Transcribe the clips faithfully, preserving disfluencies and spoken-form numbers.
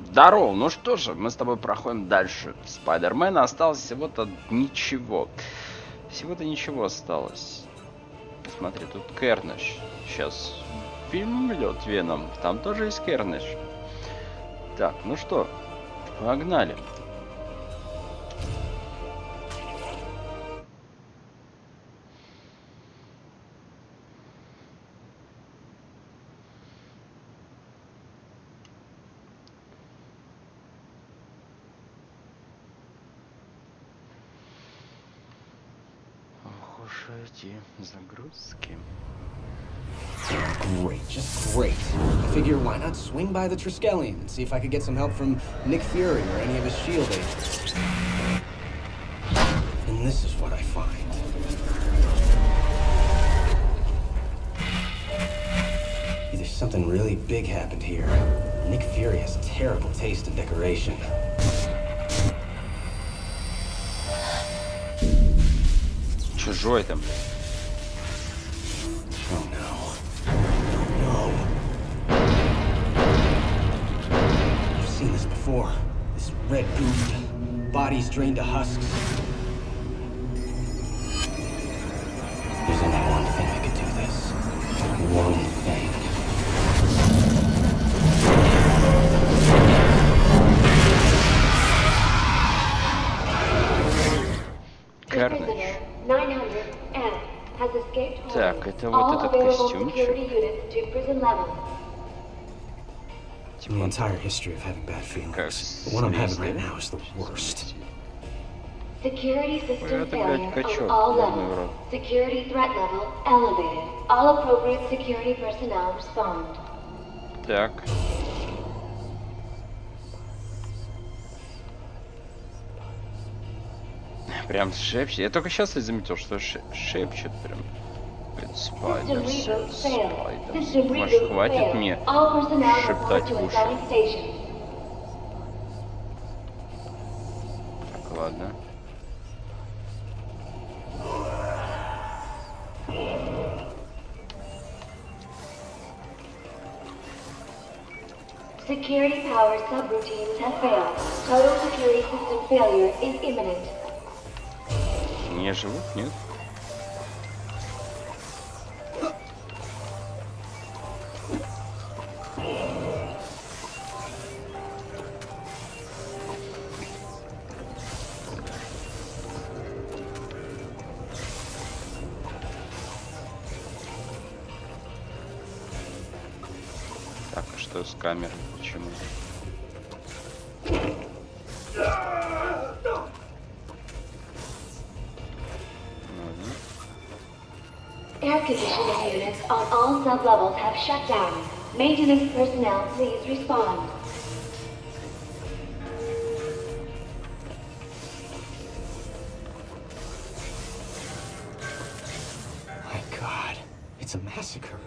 Здорово, ну что же, мы с тобой проходим дальше. Спайдермена осталось всего-то ничего. Всего-то ничего осталось. Смотри, тут Кернеш. Сейчас фильм идет Веном. Там тоже есть Кернеш. Так, ну что, погнали. Эти загрузки. Great, just great. I figure why not swing by the Triskelion and see if I could get some help from Nick Fury or any of his SHIELD agents. And this is what I find. Either something really big happened here. Nick Fury has terrible taste in decoration. Чужой там. Oh no. No. I've seen this before. This red goop, bodies drained to husks. There's only one thing that could do this. One thing. Кернеш. Так, это вот вот этот костюмчик. The entire history of having bad feelings. The one I'm having right now is the worst. Security system failure on all levels. Security threat level elevated. All appropriate security personnel respond. Так. Прям шепчет. Я только сейчас и заметил, что шепчет прям. Спайдер, Спайдер. Может, хватит мне шептать в уши? Так, ладно. Security power subroutines have failed. Total security system failure is imminent. Не живут, нет? Так, а что с камерой? Почему? Air conditioning units on all sub-levels have shut down. Maintenance personnel, please respond. My God, it's a massacre.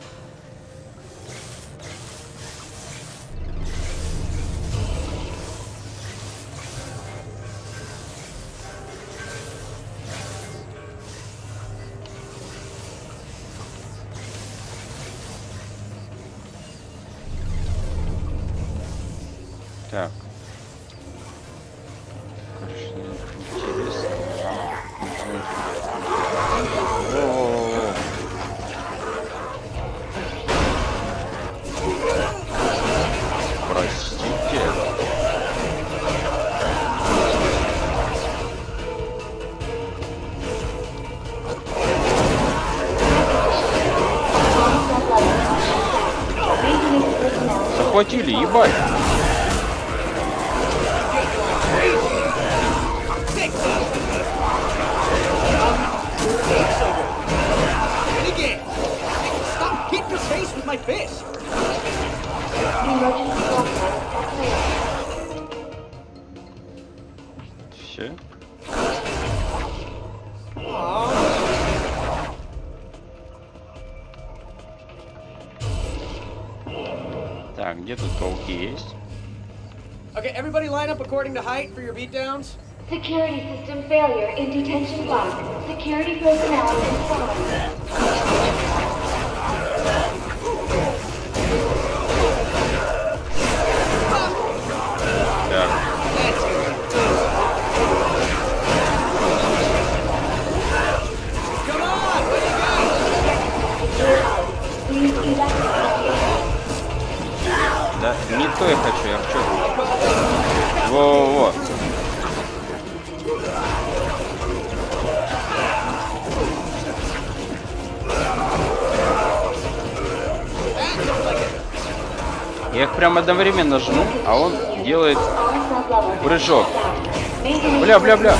Так. Конечно, интересно. О-о-о. Простите. Захватили, ебать. My fist. Все. Так, где тут пауки есть? Okay, everybody line up according to height for your beatdowns. Security system failure in detention block. Security personnel respond. Не то я хочу, я хочу. Во-во-во. Я их прям одновременно жму, а он делает прыжок. Бля, бля, бля.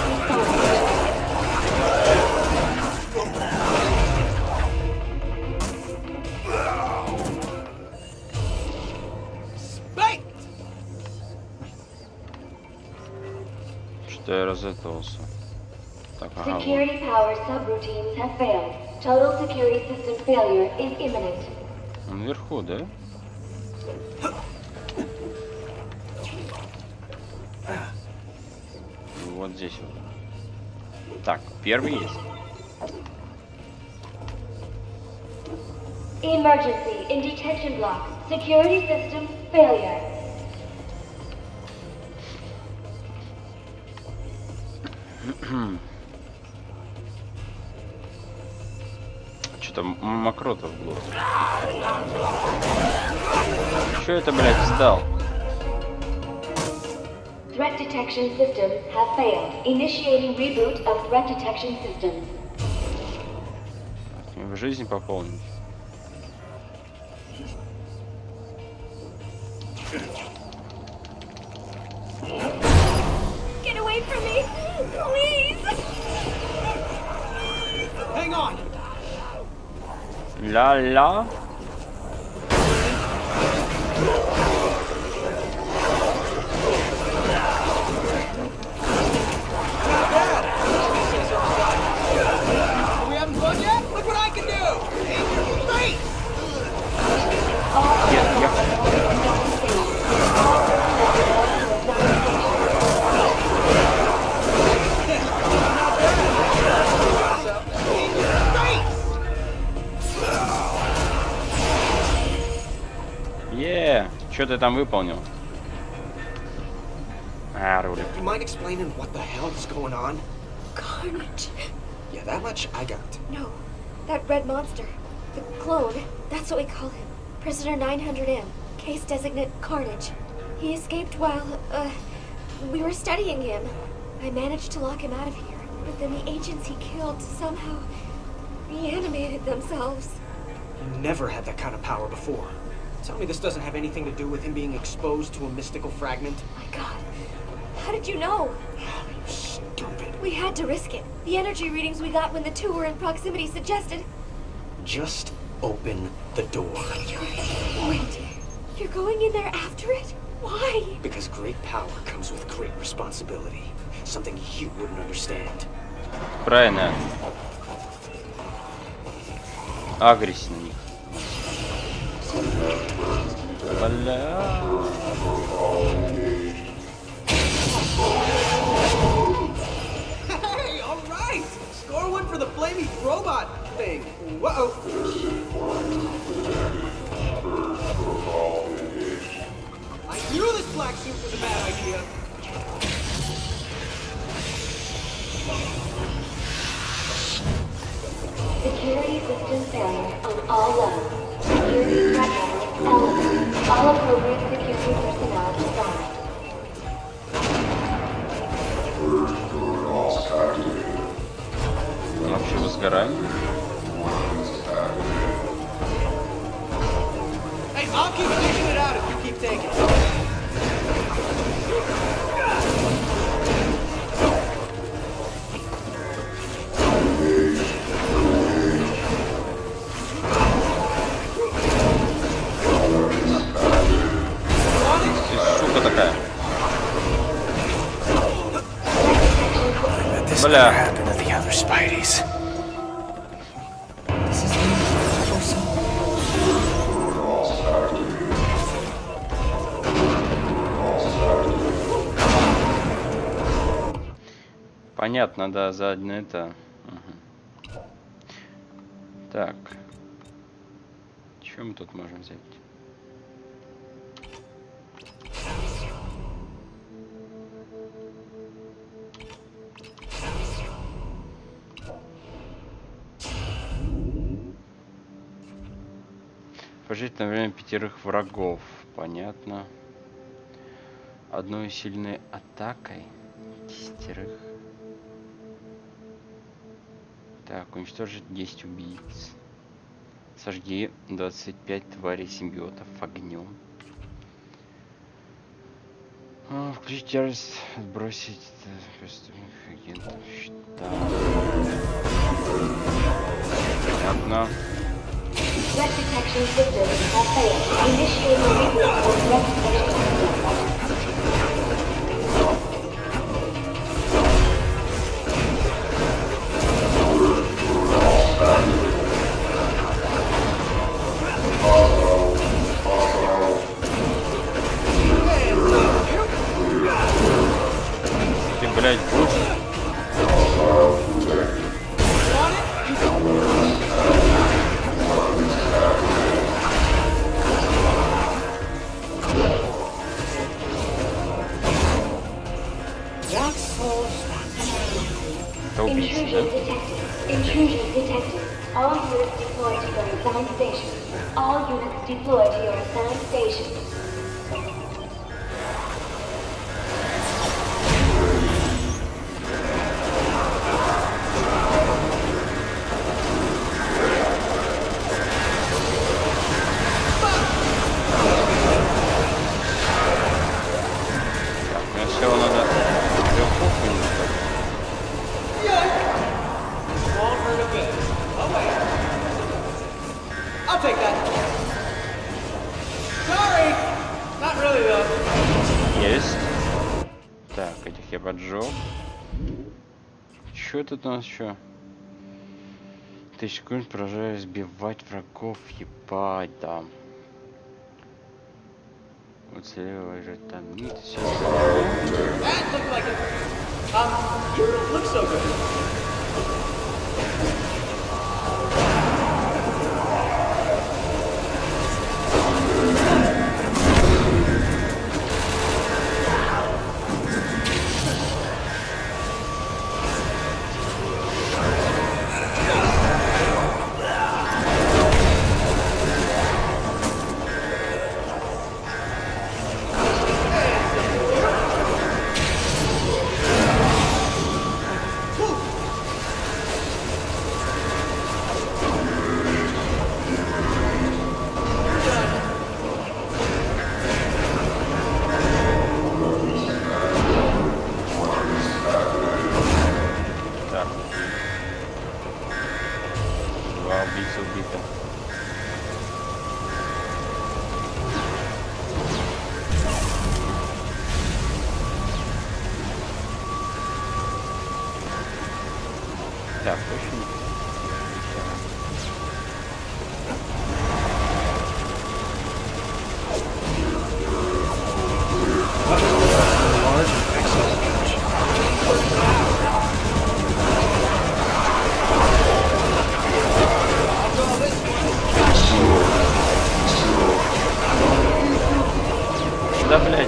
Что я разэтовался? Так, ага, Security power subroutines have failed. Total security system failure is imminent. Он вверху, да? Вот здесь вот. Так, первый есть. Emergency in detection block. Security system failure. Что-то мокрота в глаз. Что это, блядь, сдал? Threat detection systems have failed. Initiating reboot of threat detection systems. В жизни пополнить. Get away from me, please. Hang on. Ля-ля. Что ты там выполнил? А, рулит. You mind explaining what the hell is going on? Carnage. Yeah, that much I got. No, that red monster, the clone, that's what we call him. Prisoner nine hundred M, case designate Carnage. He escaped while, uh, we were studying him. I managed to lock him out of here, but then the agents he killed somehow reanimated themselves. He never had that kind of power before. Tell me this doesn't have anything to do with him being exposed to a mystical fragment? My God, how did you know? You stupid. We had to risk it. The energy readings we got when the two were in proximity suggested... Just open the door. You're... Wait, you're going in there after it? Why? Because great power comes with great responsibility. Something you wouldn't understand. Правильно. Агрись на них. Бля. Hey, all right. Score one for the flaming robot thing. Whoa. I knew this black suit was a bad idea. Security system failure on all levels. Security threat level elevated. All appropriate security personnel disarmed. Вообще возгорание. Hey, I'll keep taking it out if you keep taking it. Бля. Понятно, да, заднее это. Угу. Так. Что мы тут можем взять? Пожить на время пятерых врагов. Понятно. Одной сильной атакой десятерых. Так, уничтожить десять убийц. Сожги двадцать пять тварей симбиотов огнем. А, включить ярость, отбросить преступных агентов. Щита. Понятно. Ты, блядь, будешь? Это убийца, да? Intrusion detected. All units deployed to your assigned stations. All units deployed to your assigned stations. Есть. Так, этих я поджег. Что тут у нас еще? Тысяч секунд продолжаю сбивать врагов, ебать, да. Уцелевай же там, нет, все. Так, очень. Да, блядь.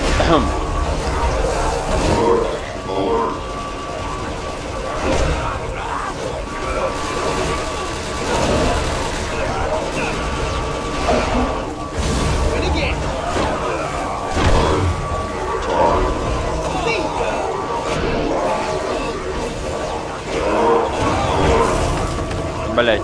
Блять.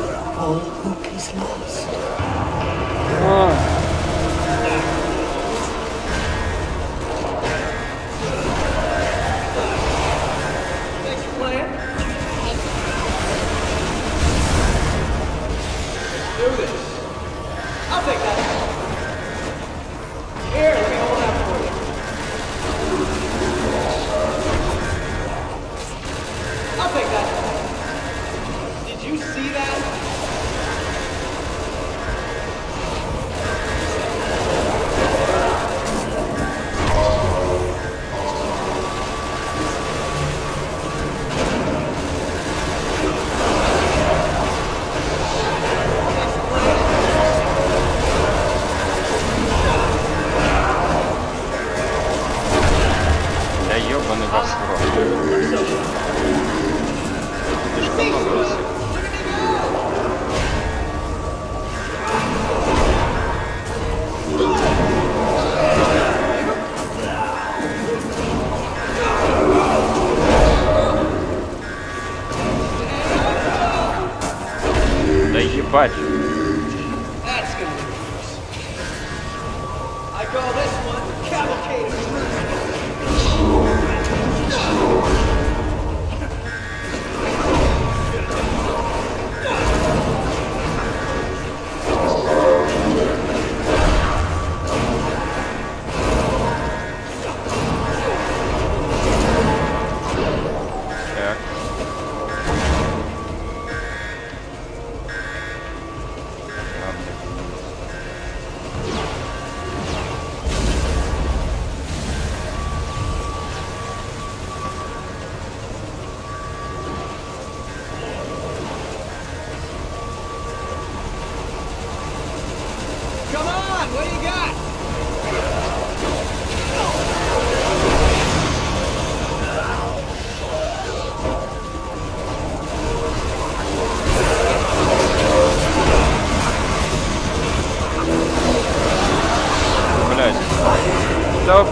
Стоп!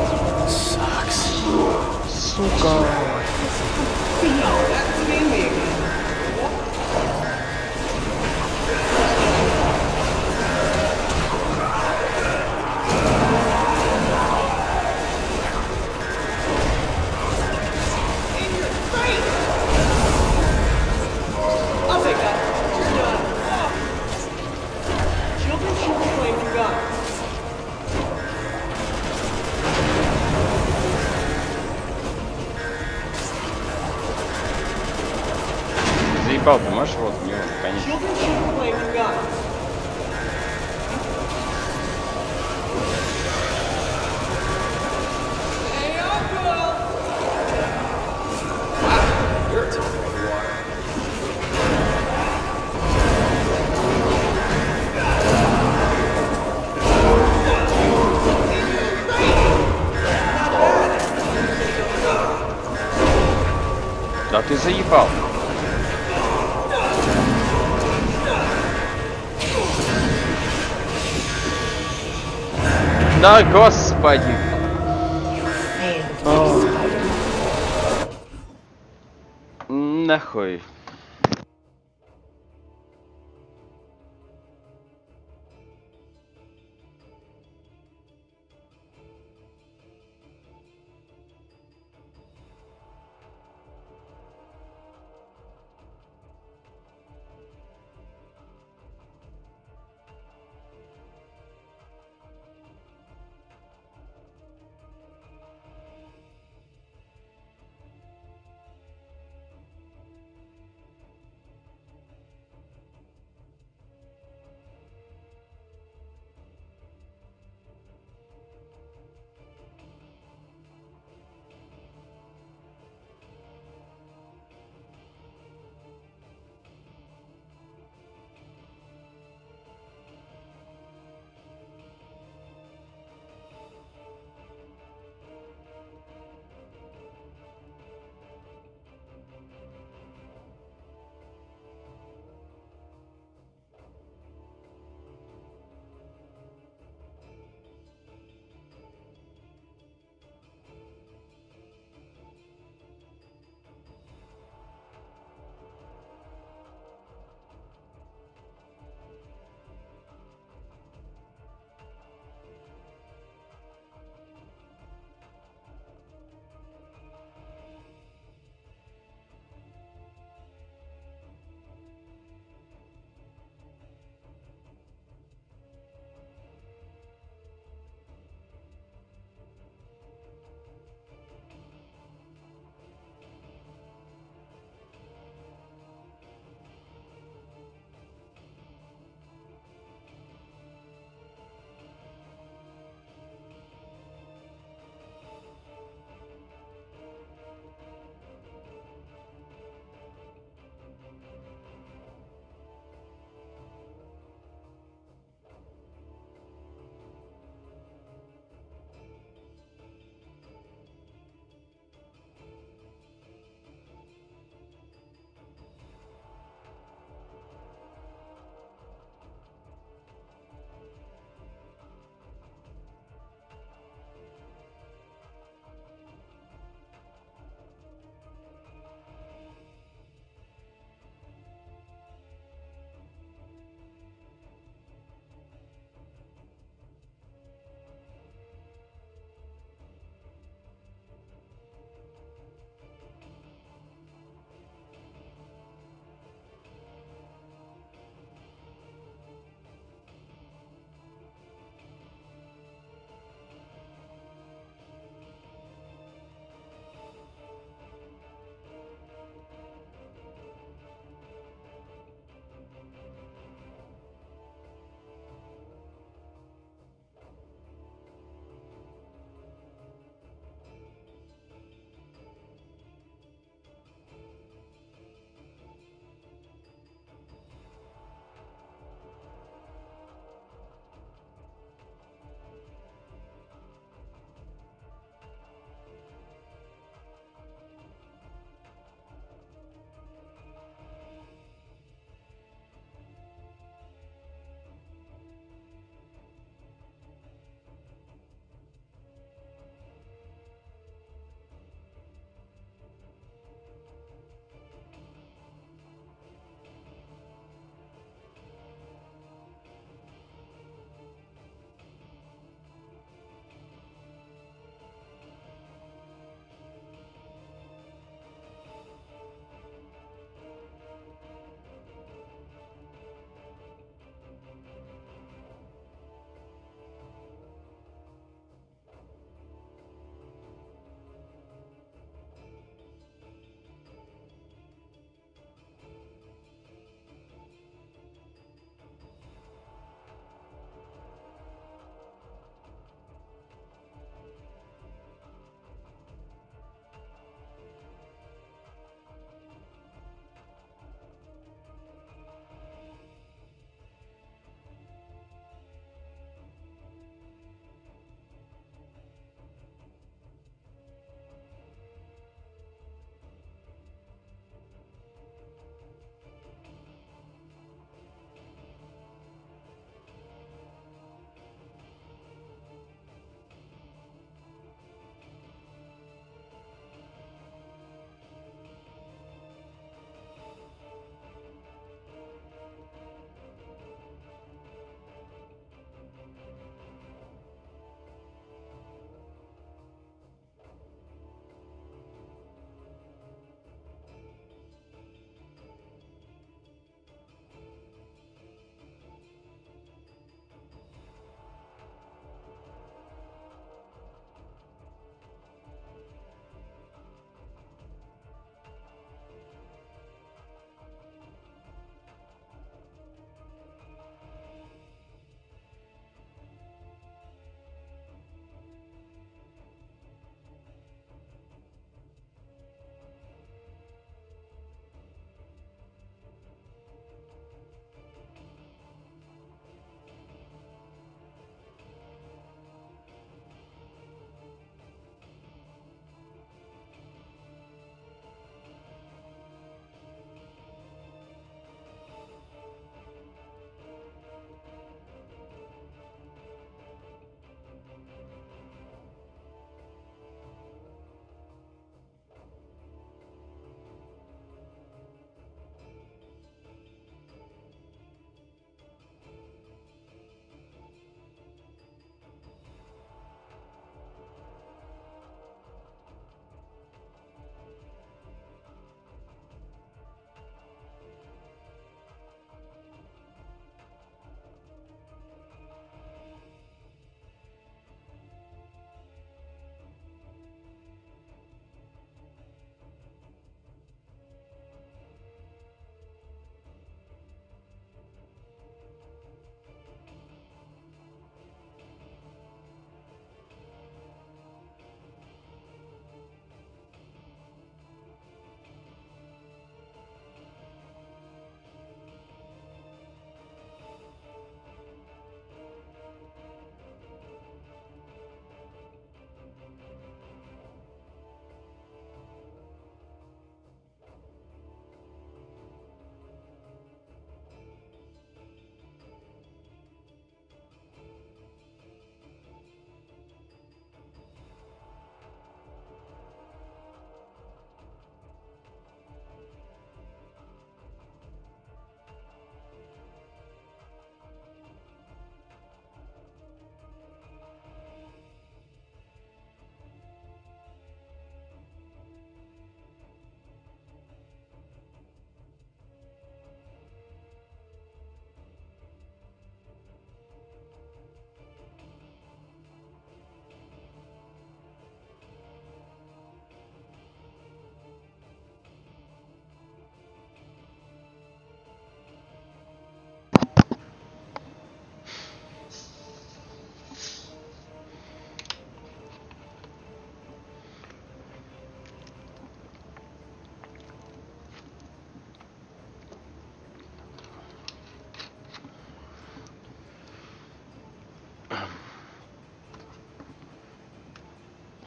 Сука! Заебал, ты можешь вот в него, конечно. Да ты заебал. Да, господи. Нахуй.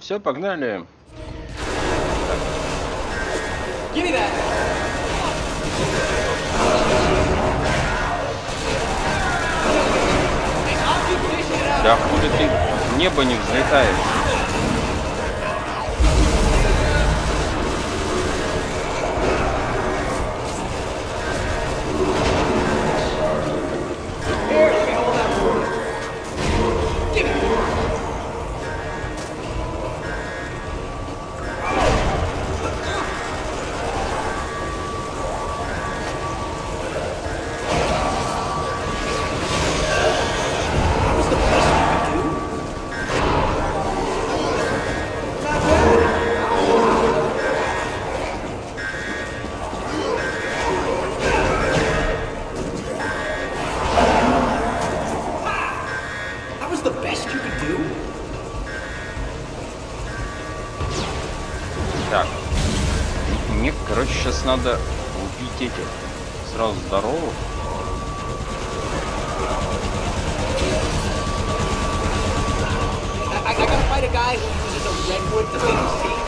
Все, погнали. Да хули ты в небо не взлетаешь? Так. Мне, короче, сейчас надо убить этих сразу здоровых. I, I gotta fight a guy who uses a redwood to make a seat.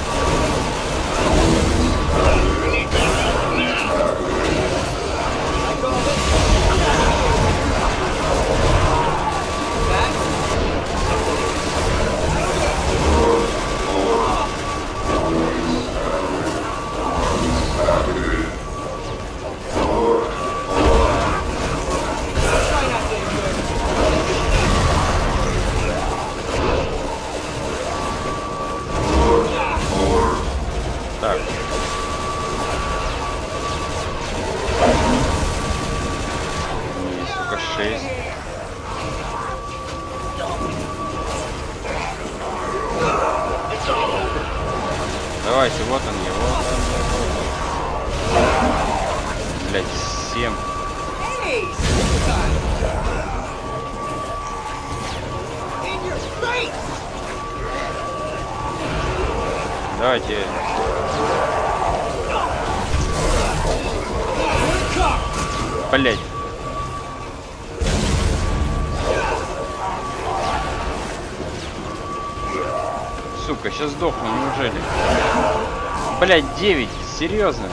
Так. Есть только шесть. Давайте, вот он, его. Блять, семь. Давайте. Блять. Сука, сейчас сдохну, неужели? Блять, девять, серьезно?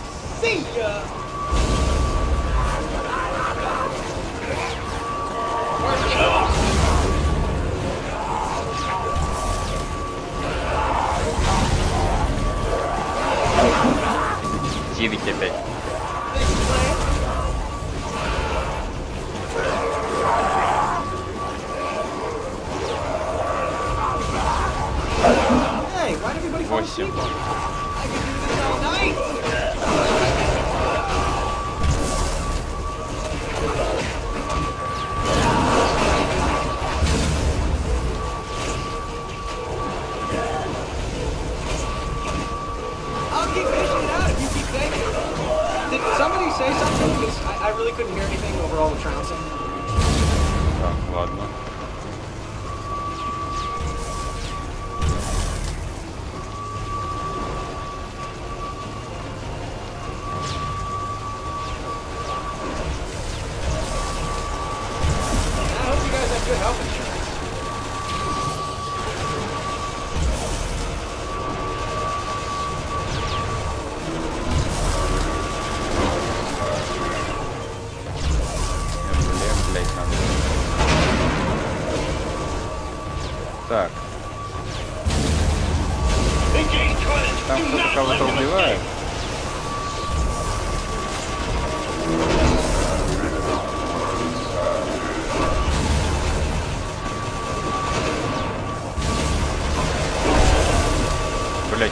девять опять. восемь. Somebody say something because I, I really couldn't hear anything over all the trouncing. Так, ладно. I hope you guys have good health insurance. Так. Там кто-то кого-то убивает. Блять.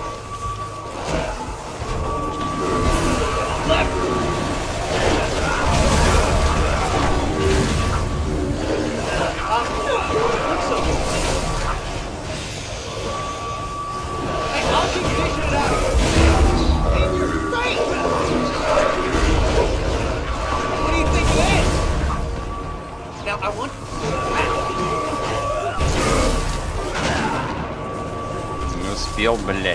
Не успел, блять.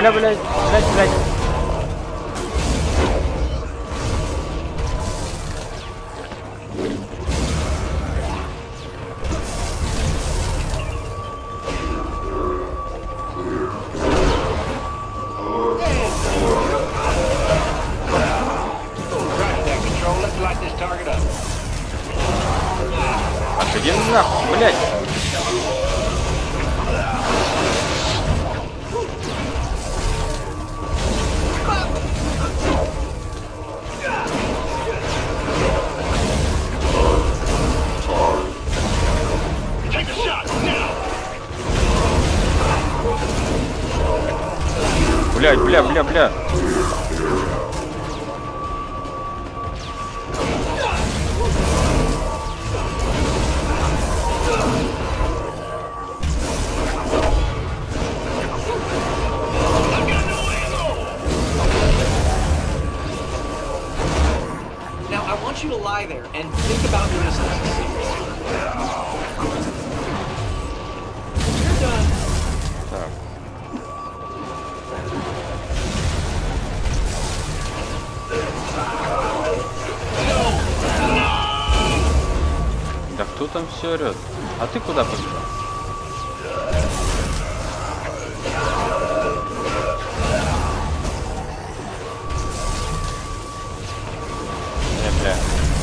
Бля, блядь, блядь, блядь. Отойди нахуй, блядь. Блядь, бля, бля, бля. Now I want you to lie there and think about your mistakes. You're done. Так. Да кто там все орет? А ты куда побежал? Бля, бля.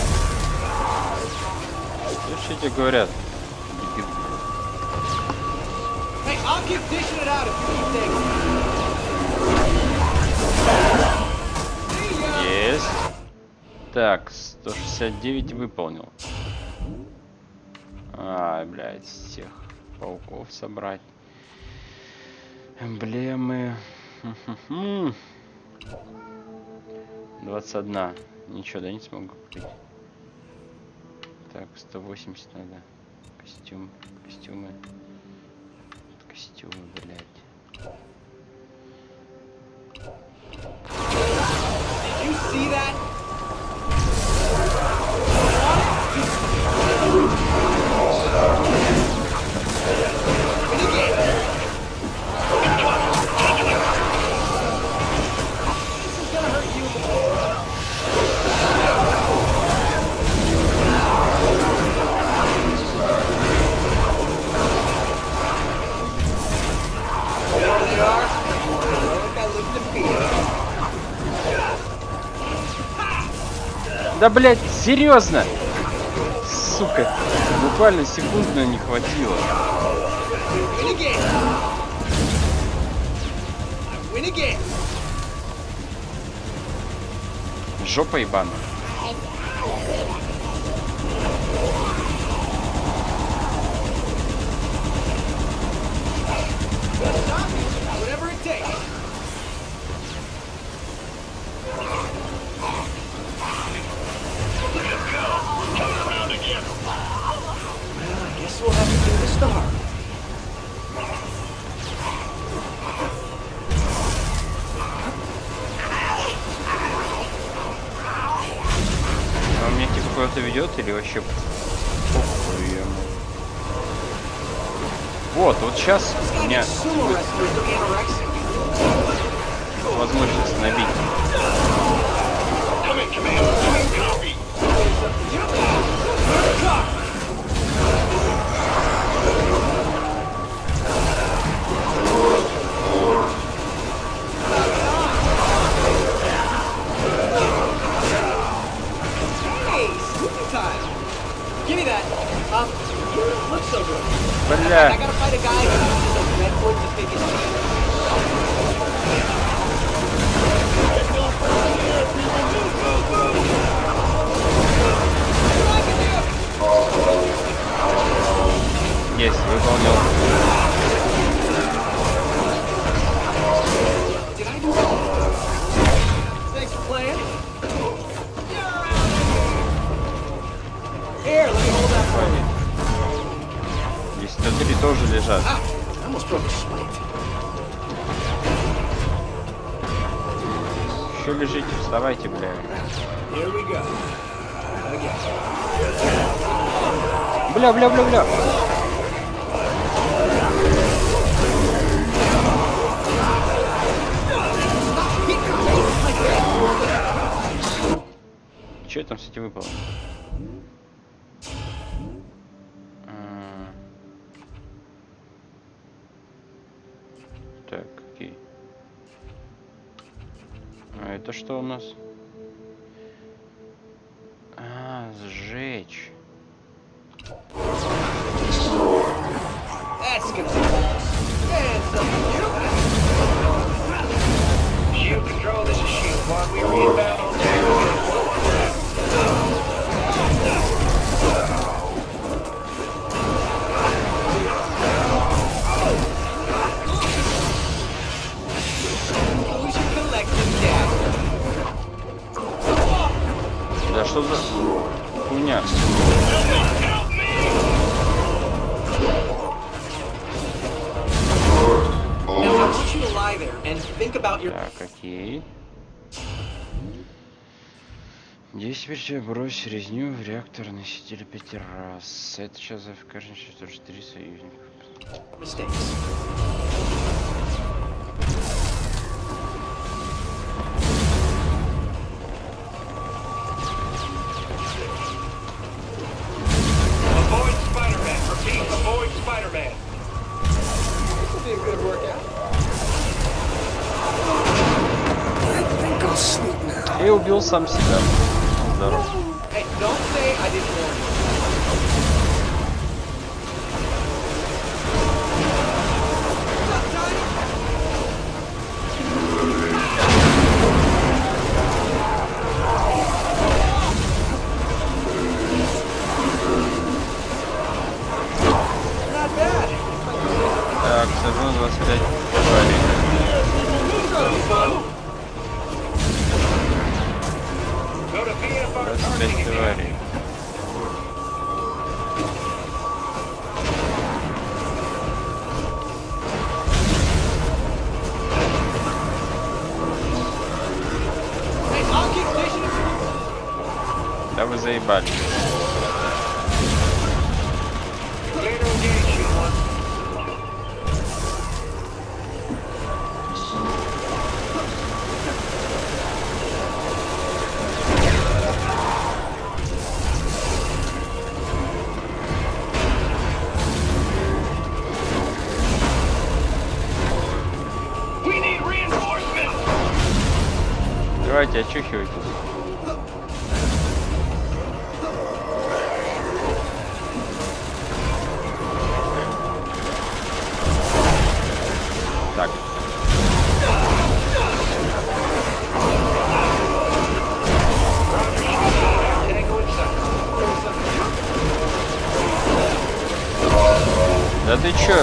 Слушайте, говорят. Hey, I'll keep dishing it out if you keep taking it. Есть. Так, сто шестьдесят девять выполнил. А, блядь, всех пауков собрать. Эмблемы. двадцать одна. Ничего, да, не смогу купить. Так, сто восемьдесят надо. Костюм, костюмы. Костюмы, блядь. Did you see that? Да, блядь, серьезно? Сука, буквально секундно не хватило. Жопа ебаная. We'll have to do the star. А он меня типа куда-то ведет или вообще похуй ему? Вот, вот сейчас у меня возможность набить. Бля. Есть, выполнил. Здесь внутри тоже лежат. Еще лежите, вставайте, бля. Бля, бля, бля, бля. там, кстати, выпало? А... Так, окей. А это что у нас? А, сжечь. Shield control, this is Shield one. We are inbound on Да что за хуйня? Так, окей. Действие брось резню в реактор носителя пять раз. Это сейчас за каждый тоже три союзника. Avoid Spider-Man. Repeat, avoid Spider-Man. This will be a good workout. Я убил сам себя. Здорово. Hey, don't say I didn't warn you. Так, сажу двадцать пять тварей. двадцать пять тварей. Да вы заебали. Давайте очухивайтесь. Так. Да ты чё?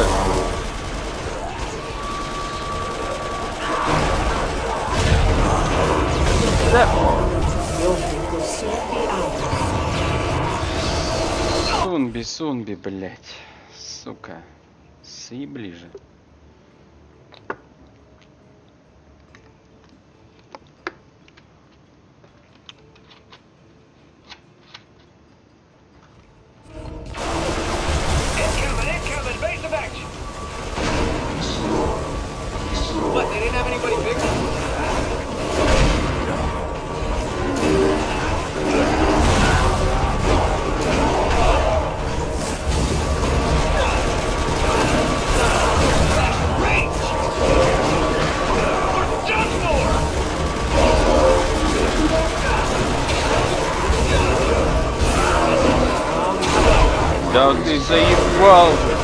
Да. Сунби, сунби, блять. Сука. Сый ближе. What, they didn't have anybody bigger? Да ты заебал же.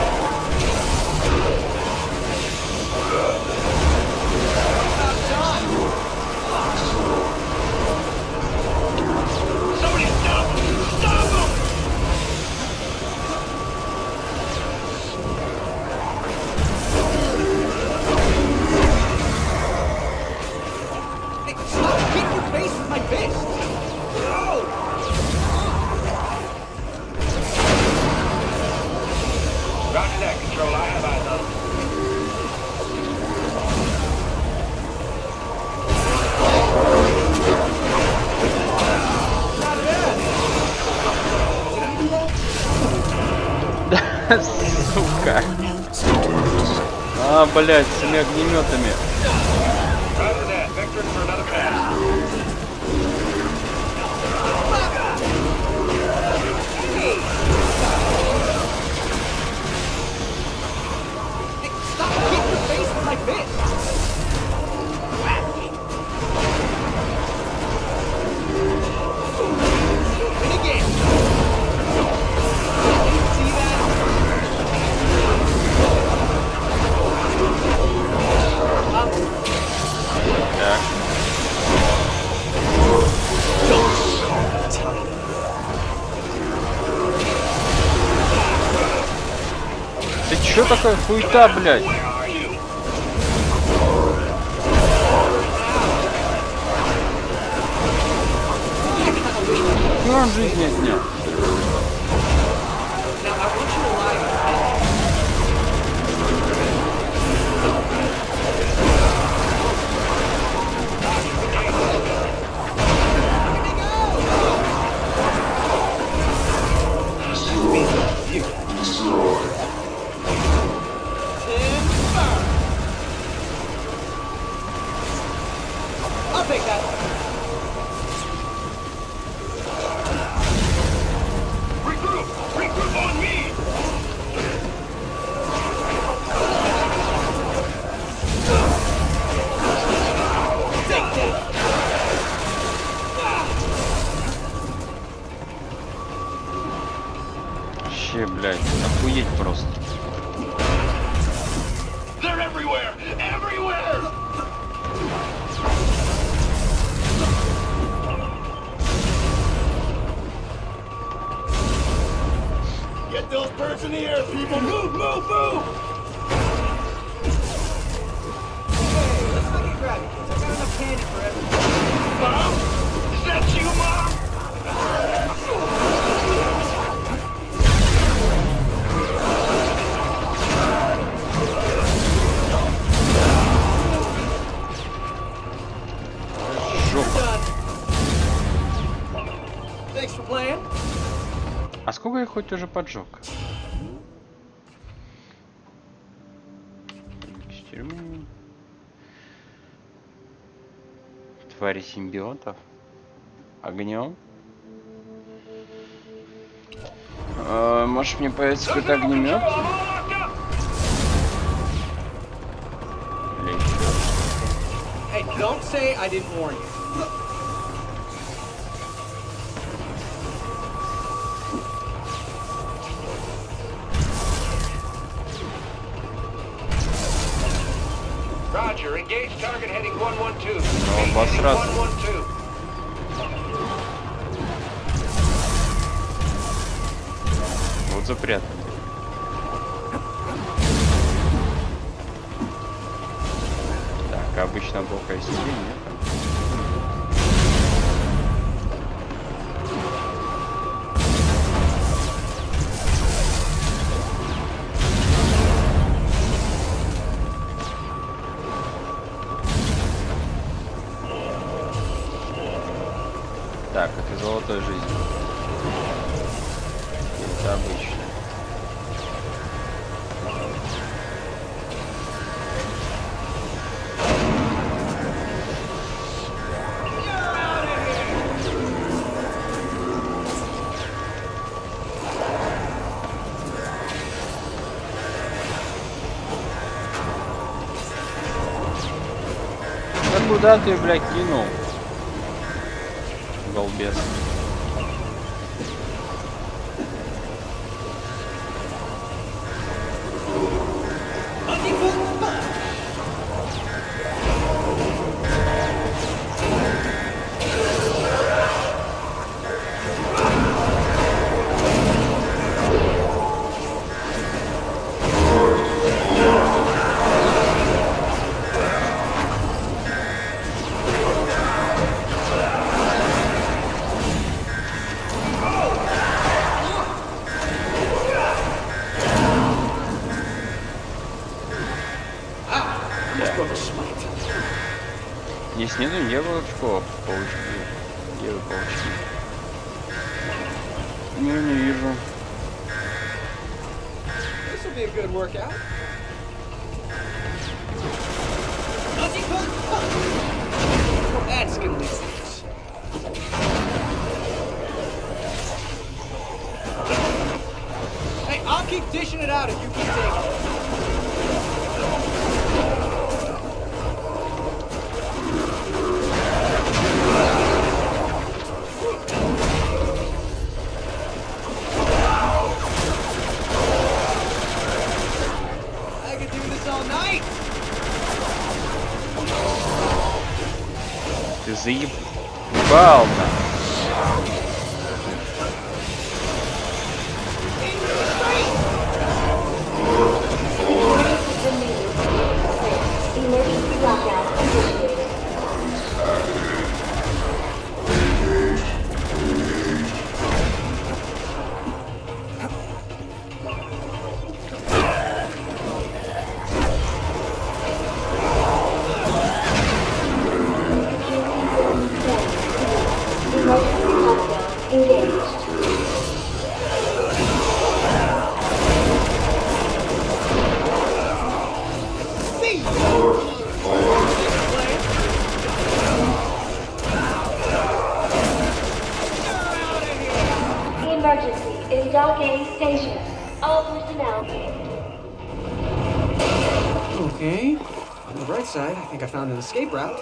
Roger that, Control. I have eyes on. Сука. А, блять, с этими огнеметами. Roger that. Vector for another pass. чё такая хуета, блядь? Ну, он жизни отнял. I'll take that. Regroup! Regroup on me! Take that. Вообще, блядь, охуеть просто. They're everywhere! Everywhere! Get those birds in the air, people! Move, move, move! Hey, let's not get grabby, kids. I got enough candy for everyone. Mom? Is that you, Mom? Done. Thanks for playing. А сколько я хоть уже поджег? Твари симбиотов. Огнем. А, может мне появится какой-то огнемет? Hey, don't say I didn't warn you. Roger, engage target heading one one two. Ну, обосраться. one one two. Вот запрятали. Так, обычно блока из себе нет. Так, это золотая жизнь. Это обычно. Да куда ты, блядь, кинул? Голбес. Здесь нету девочков, паучки. Где вы, паучки? Ну, не вижу. This will be a good workout. That's gonna be nice. Hey, I'll keep dishing it out if you keep taking it. I could do this all night. Ты заебал, да? Station. All personnel. Okay. On the bright side, I think I found an escape route.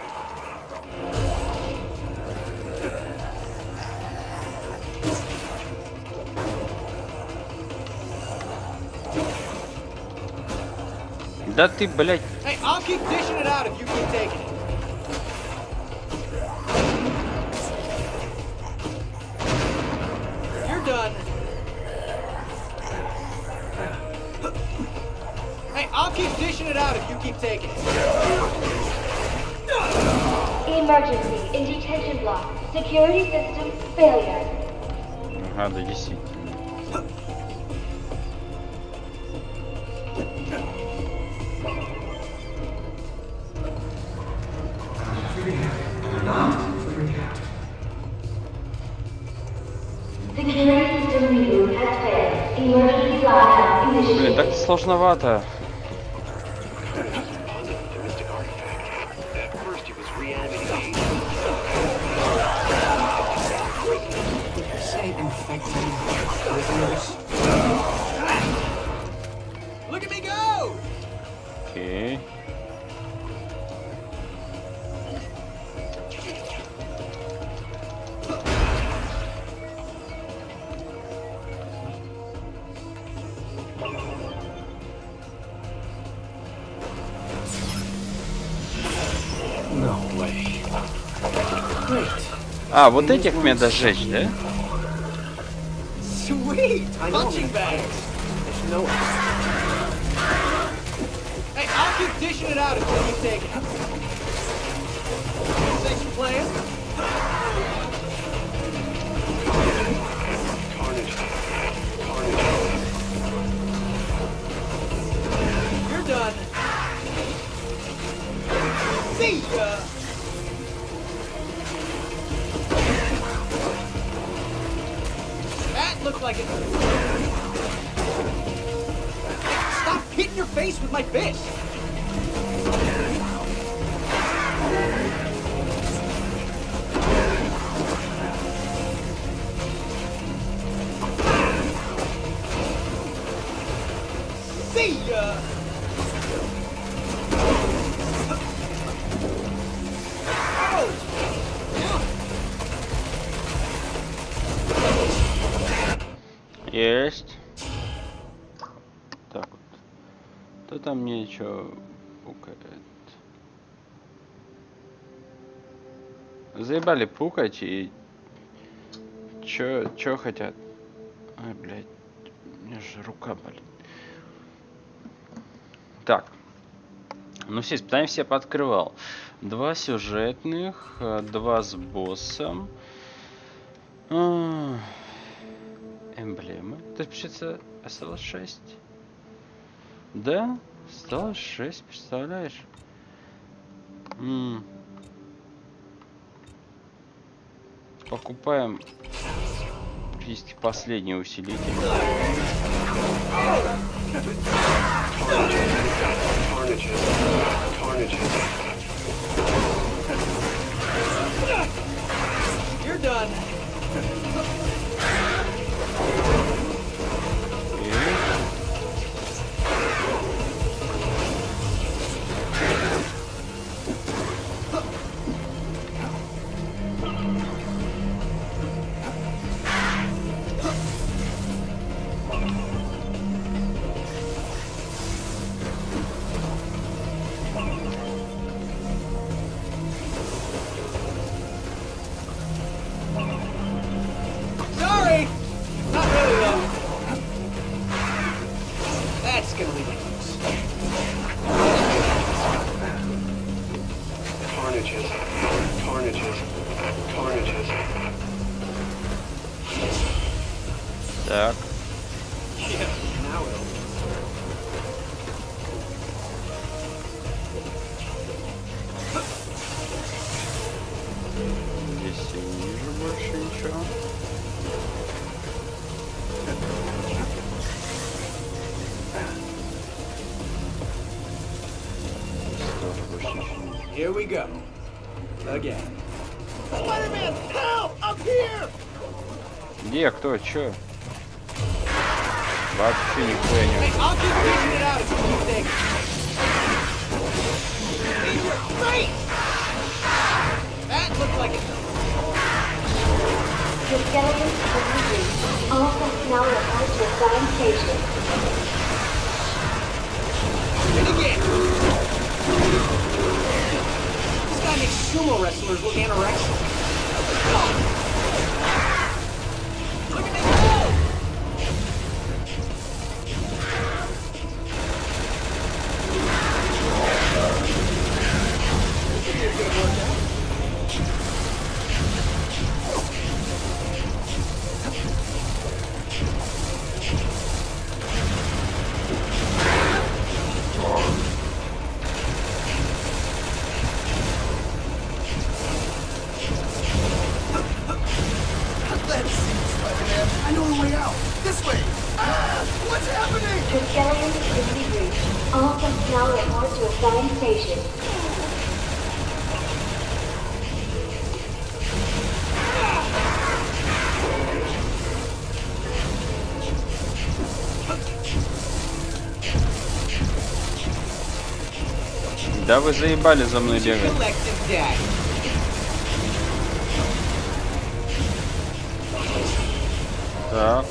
Да ты, блядь. Hey, I'll keep dishing it out if you keep taking it. You're done. Hey, I'll keep dishing it out if you keep taking it. Emergency in detention block. Security system failure. Ага, да действительно. Блин, так сложновато. Окей. А, вот этих мне дожечь, да? Sweet! Punching bags! No. Hey, I'll keep dishing it out if you keep taking it. Thanks for playing. Carnage. Carnage. You're done. See ya! Looks like it. Stop hitting your face with my fist. See ya. Есть. Так вот. То там мне что пукает. Заебали пукать и чё, чё хотят. Ай, блядь. У меня же рука болит. Так. Ну все испытания все пооткрывал. Два сюжетных, два с боссом. Эмблемы. То есть, получается, осталось шесть. Да? Осталось шесть, представляешь? М-м. Покупаем последний усилитель. You're done. Так. Здесь я не вижу больше ничего. Here we go. Again. Spider-Man, help! Up here! Где? Кто? Чё? Вообще нихуя не Hey, I'll keep teaching it out if you think. Great! That looked like it. The skeleton has been reached. All personnel report to assigned station. And again. This guy makes sumo wrestlers look anorexic. Look at that go! This would be a good workout. I know the way out. This way. Ah, what's happening? The skeleton has been reached. All personnel report to assigned station. Да вы заебали за мной бегать. Так.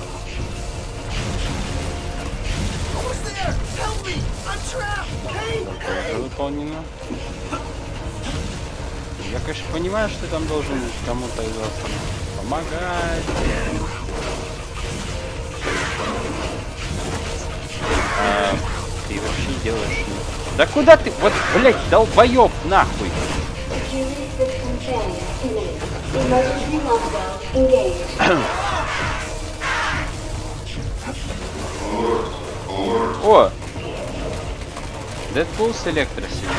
Это выполнено. Я, конечно, понимаю, что ты там должен кому-то из вас там помогать. А, ты вообще делаешь... Да куда ты? Вот, блять, долбоёб, нахуй! О! Дэдпул с электросилой.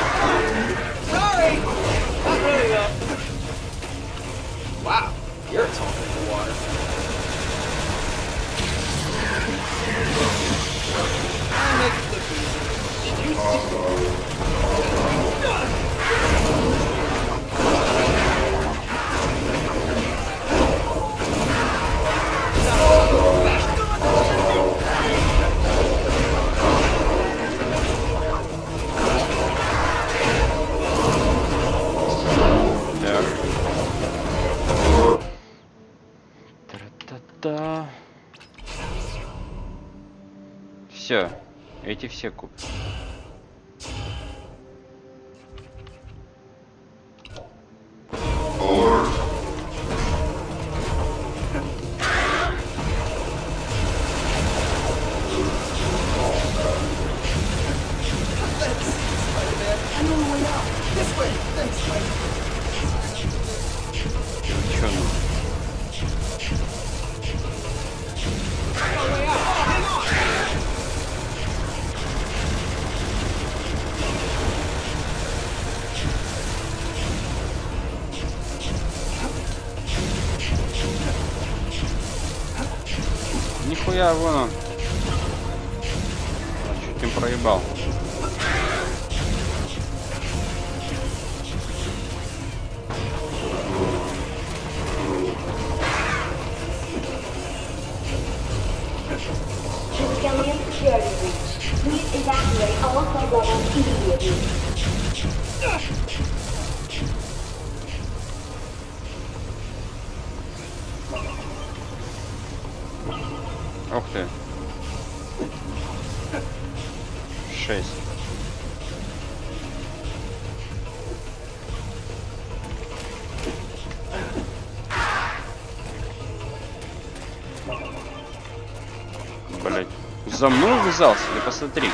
Wow, you're tall in the water. I'll make it look easy. Тра-та-та. Все, эти все купят. I know the way out. This way. Thanks, Spider. Чё ну? Нихуя, вон он. Чуть не проебал. Triskelion security breach. Please evacuate all sub-levels immediately. Ух ты. Шесть. Блять. За мной ввязался, ты посмотри.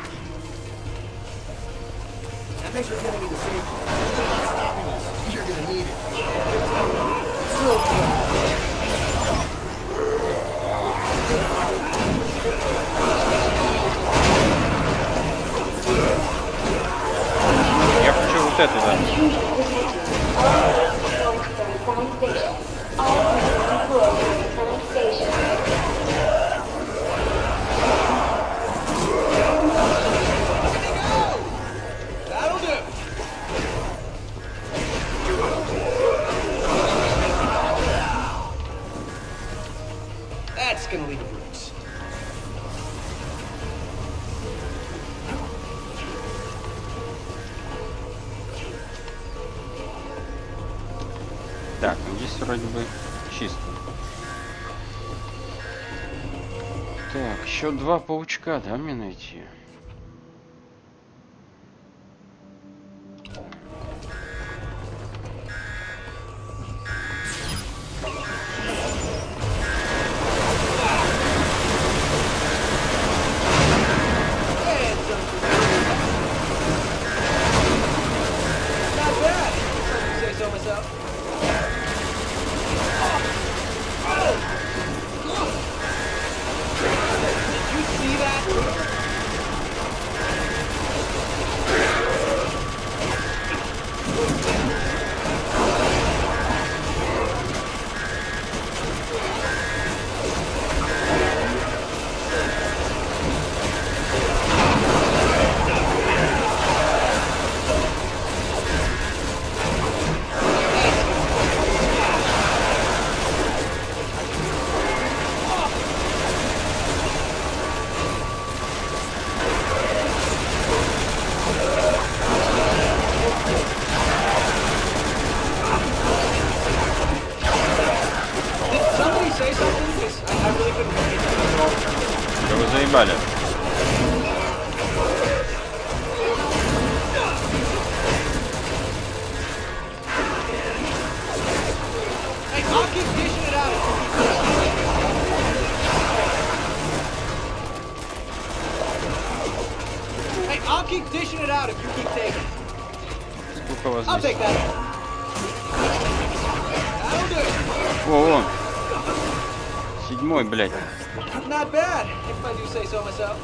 That measure's gonna be the same. You're gonna need it. Я хочу вот это, да. Так, ну здесь вроде бы чисто. Так, еще два паучка, да, мне найти? Да вы заебали. Сколько вас здесь? О, он. Седьмой, блядь. Not bad, if I do say so myself.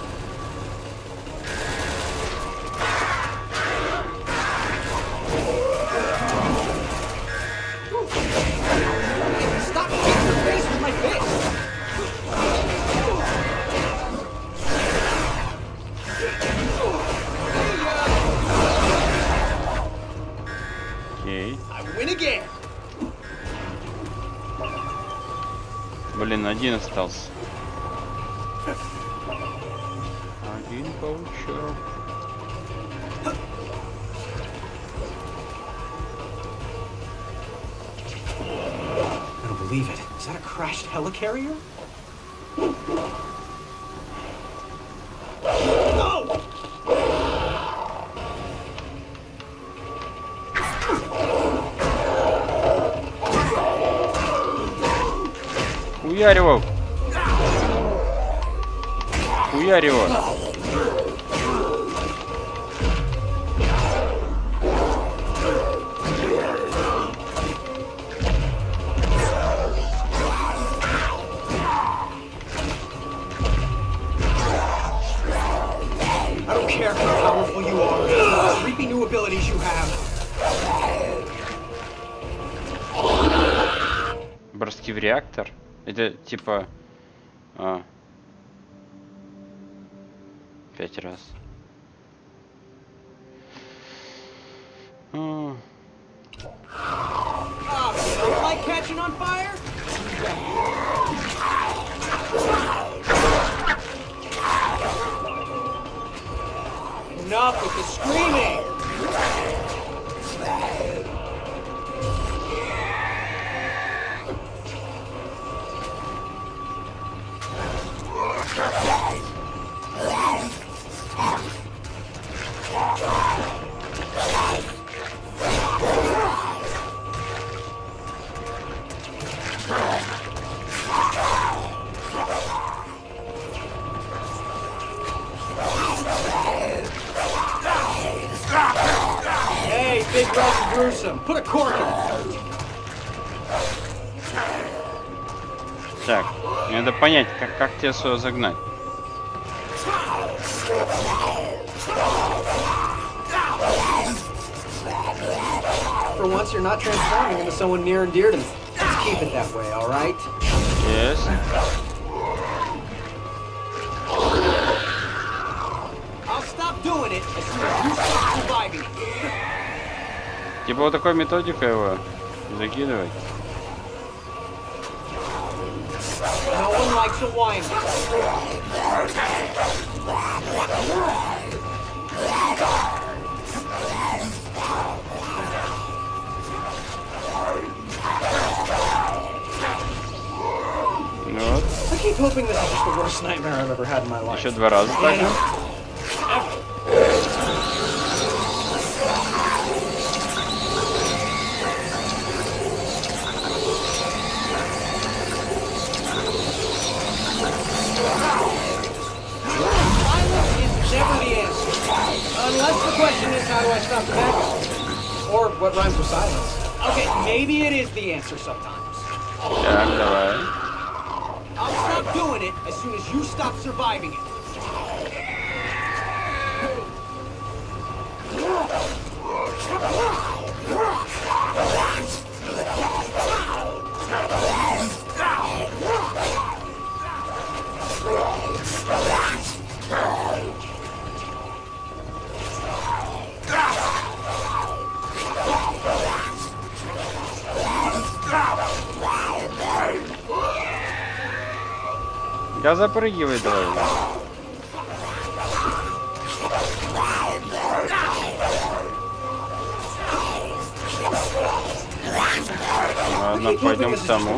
Stop hitting your face with my fist. Окей. I win again. Блин, один остался. Один паучок. I don't believe it. Is that a crashed helicarrier? No! Хуярь его! Хуярь его! I don't care how powerful you are, what creepy new abilities you have. Броски в реактор? Это типа... А, пять раз. А. Ah, something like catching on fire? Enough with the screaming! Hey, big red and gruesome, put a cork in it. Так, мне надо понять, как, как тебе сюда загнать. For once, you're not transforming into someone near and dear to me. Let's keep it that way, all right? Yes. I'll stop doing it as soon as you stop surviving. Типа вот такой методикой его закидывать. No one likes a whine. keep hoping this is just the worst nightmare I've ever had in my life. Еще два раза так. Never the answer. Unless the question is, how do I stop the bad guys? Or what rhymes with silence. Okay, maybe it is the answer sometimes. Так, давай. I'll stop doing it as soon as you stop surviving it. Я запрыгивай давай. Ладно, пойдем к тому.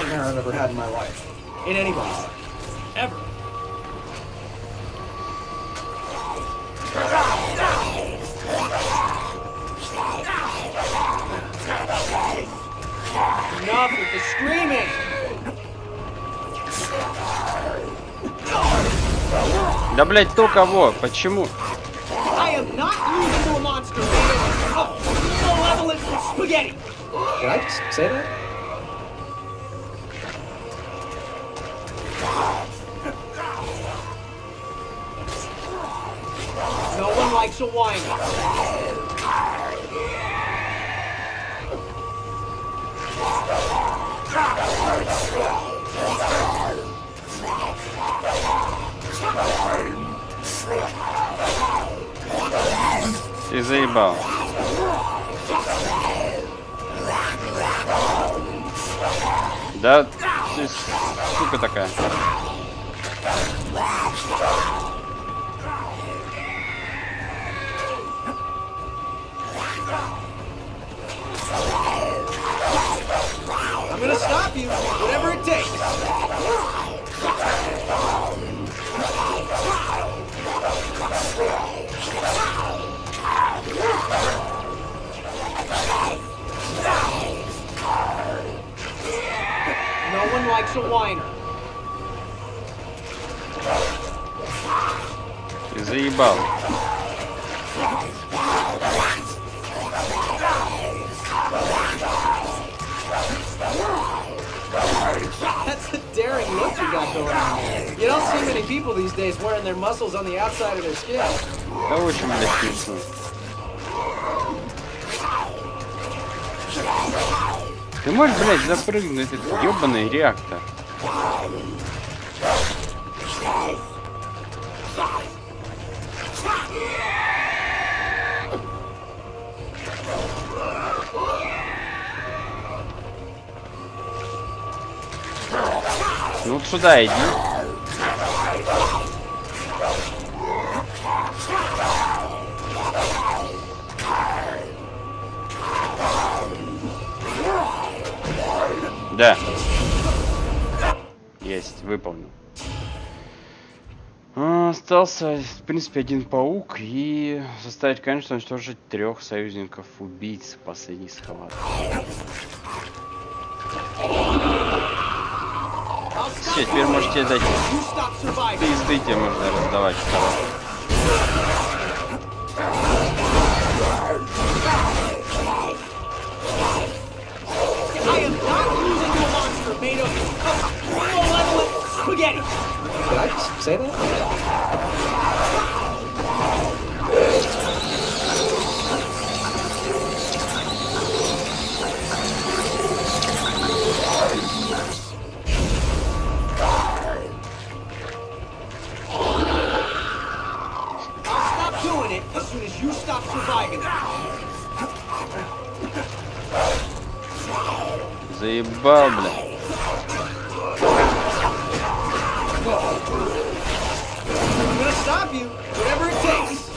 Enough with the screaming! Да, блять, то кого? Почему? I am not losing to a monster made of malevolent spaghetti. Did I just say that? No one likes a whiner. Ты заебал. Да, ты сука такая. I'm gonna stop you, whatever it takes. No one likes a whiner. Ты заебал. That's a daring look you got going on. You don't see many people these days wearing their muscles on the outside of their skin. Да очень, блядь, вкусно. Ты можешь, блядь, запрыгнуть этот ёбаный реактор? Ну вот сюда иди. Да. Есть, выполнил. А, остался, в принципе, один паук и заставить, конечно, уничтожить трех союзников-убийц последней схватки. Все, теперь можете дать пизды, тебе можно раздавать. Did I just say that? As soon as you stop surviving. Заебал, бля. I'm gonna stop you, whatever it takes.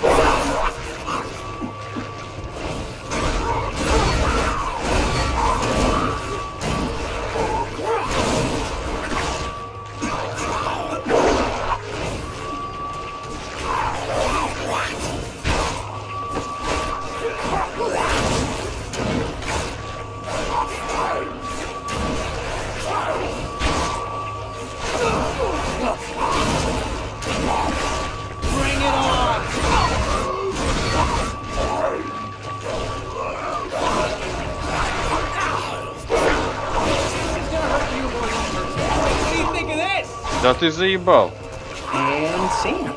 Да ты заебал. And scene.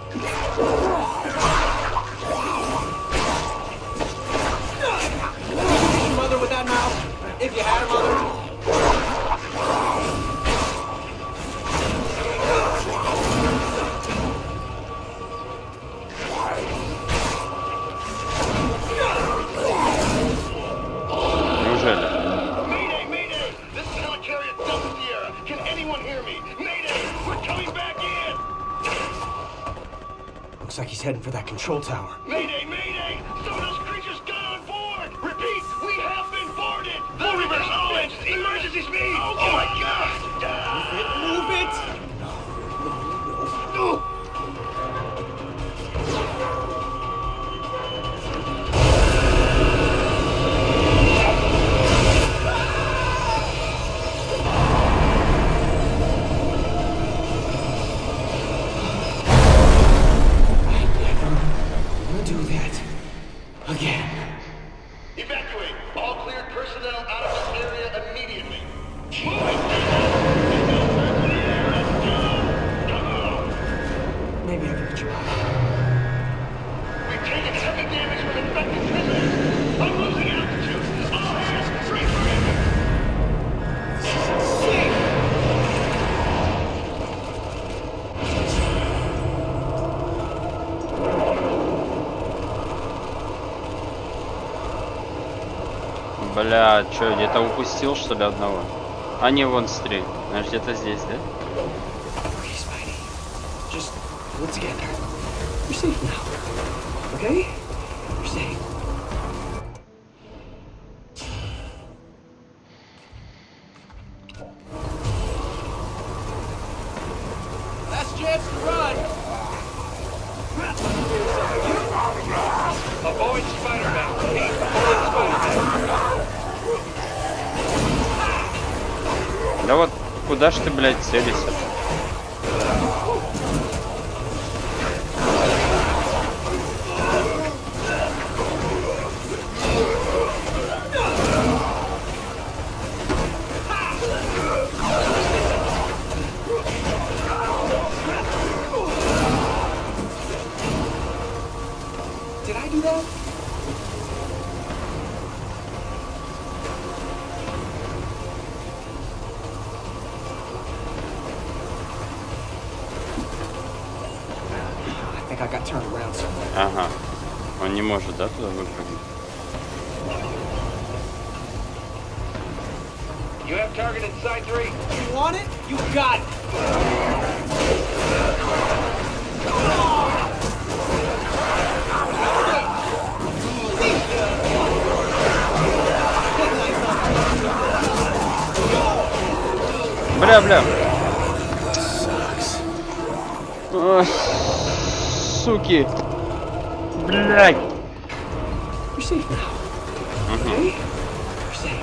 Mother with that mouth, if you had a mother. Неужели? Mayday, mayday! This is Helicarrier Delta Sierra. Can anyone hear me? Mayday! We're coming back in! Looks like he's heading for that control tower. Mayday, mayday! Some of those creatures got on board! Repeat, we have been boarded! Full reverse all engines, emergency speed! Oh, oh my god! Move it! No, no, no. Again. Evacuate! All cleared personnel out of this area immediately! Moving! Let's go! Come on! Maybe I can get you out. We've taken heavy damage from infected prisoners! I'm losing altitude! All hands, free fire! This is insane! Бля, чё, где-то упустил, что ли, одного? А не, вон стрель. Значит, где-то здесь, да? Okay, Spidey. Just pull it together. You're safe now. Okay? You're safe. Last chance to run. Avoid Spider-Man! Keep avoid Spider-Man! Да вот, куда ж ты, блядь, целишься? Did I do that? I think I got turned around somewhere. Ага. Он не может, да, туда выпрыгнуть? You have target inside three. You want it? You got it. Бля, бля. О, суки. Блядь. You're safe now. Okay? You're safe.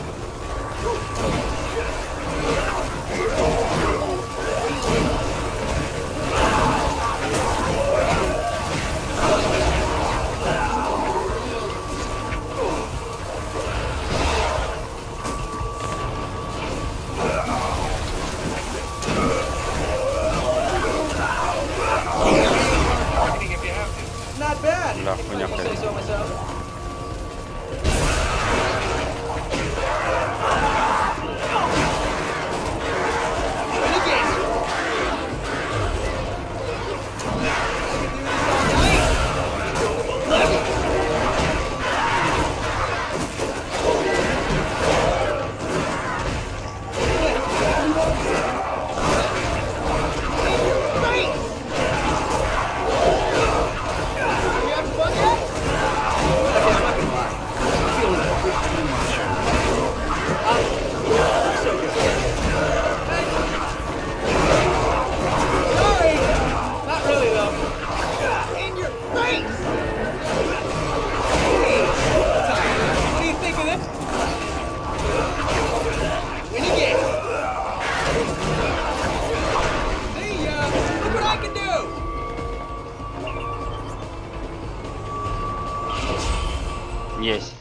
Not bad. Бля, хуйня, If I хуйня. say so myself. And again. Sorry. Not really though. In your face. Hey, what do you think of this? Win again. See ya. Look what I can do. Есть.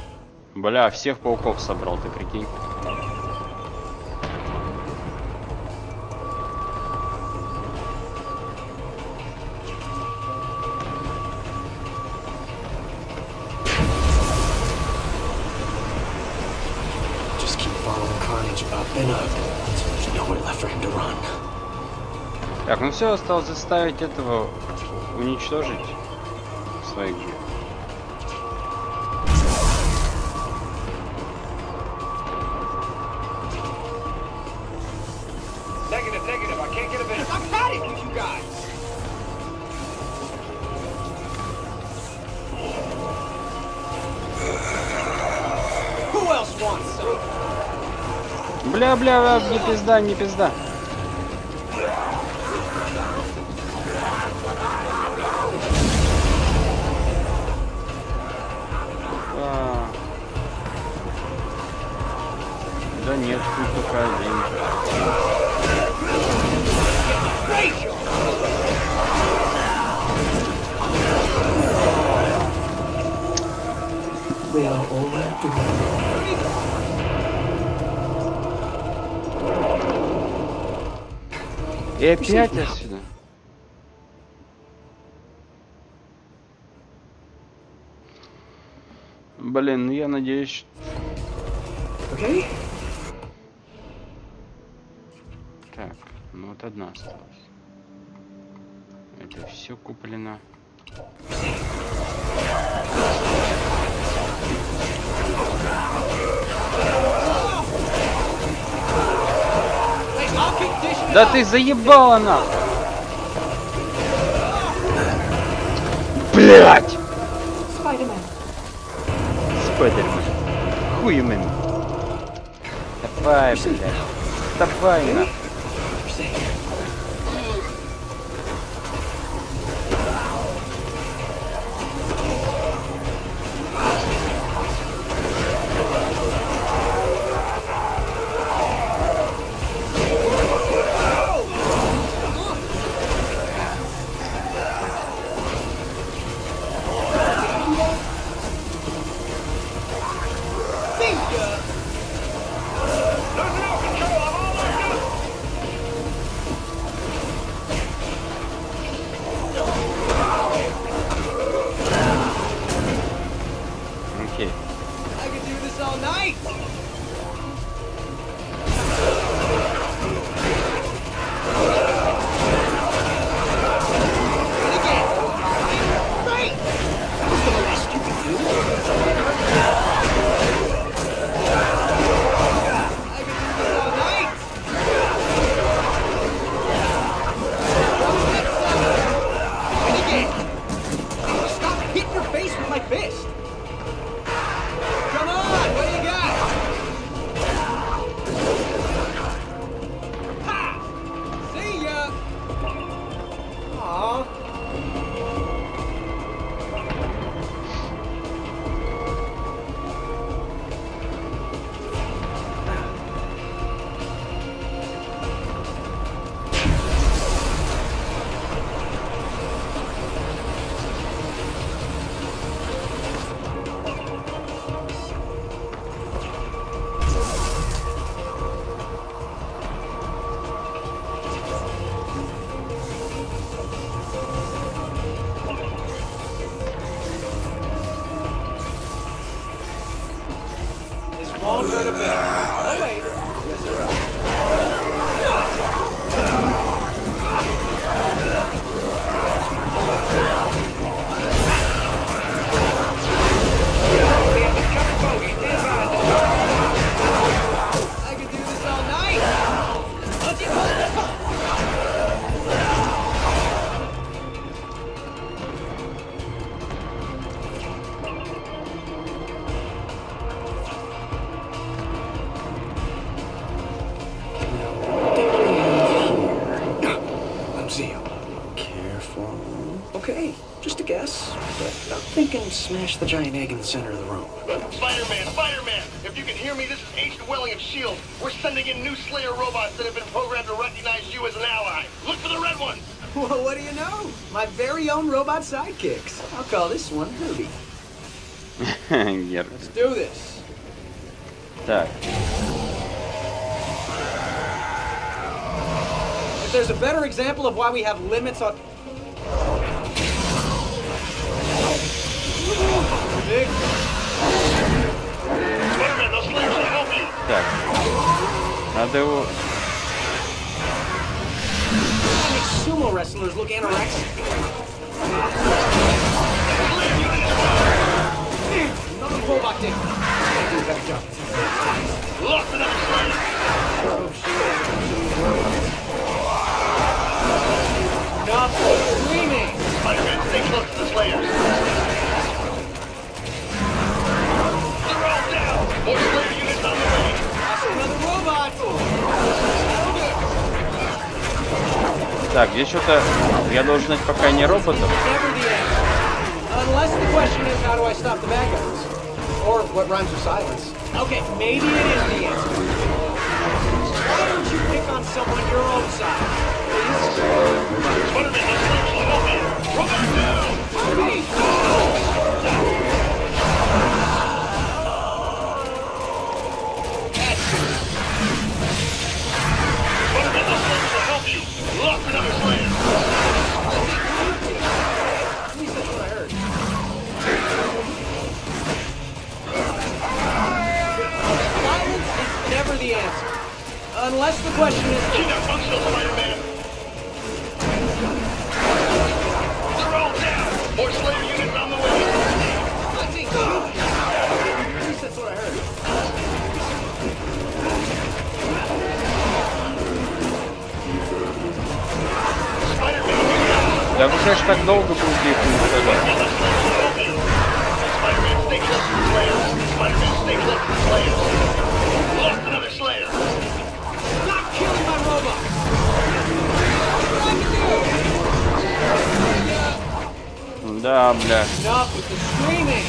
Бля, всех пауков собрал, ты прикинь. passage up and up. So there's nowhere left for him to run. Так, ну все, осталось заставить этого уничтожить своих же. Negative, negative. I can't get a bit. I've had it with you guys. Who else wants some? Бля, бля, не пизда, не пизда. А. Да нет, тут только один. We are all И опять отсюда. Блин, ну я надеюсь. Okay. Так, ну вот одна осталась. Это все куплено. Да ты заебала нахуй! Блять! Spider-Man. Спайдермен. Хуемен. Давай, блядь. Давай нахуй. Smash the giant egg in the center of the room. Spider-Man, Spider-Man! If you can hear me, this is Agent Welling of S H I E L D. We're sending in new Slayer robots that have been programmed to recognize you as an ally. Look for the red ones! Well, what do you know? My very own robot sidekicks. I'll call this one Herbie. Let's do this. Так. If there's a better example of why we have limits on... Spider-Man, those Slayers will help you! Так. Надо его... Sumo wrestlers look anorexic. Another robot dick. Can't do a better job. Lost another slayer. Oh shit. Enough screaming. Spider-Man, stay close to the slayers. They're all down. More slayer units on the way. That's another robot. Так, здесь что-то... Я должен знать пока не роботов. Never the end. Unless the question is how do I stop the bad guys? Or what rhymes with silence. Okay, maybe it is the answer. Why don't you pick on someone your own side? Please? Spider-Man, the slayers will help you. Robot down. Hey! Spider-Man, the slayers will help you. Lost another slayer. At least that's what I heard. Silence is never the answer. Unless the question is... Keep that functional, Spider-Man. They're all down. More slayer units on the way. I think... At least that's what I heard. Да вы, конечно, так долго будете их уничтожать. Spider-Man, stay close to the slayers. Spider-Man, stay close to the slayers. Lost another slayer. Not killing my robot! Да, бля. Enough with the screaming!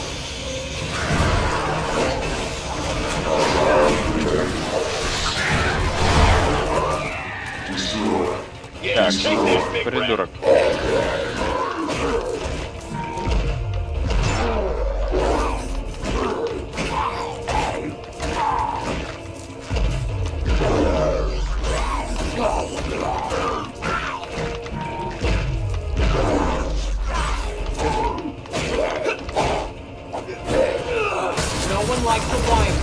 Так, придурок. No one likes the whine.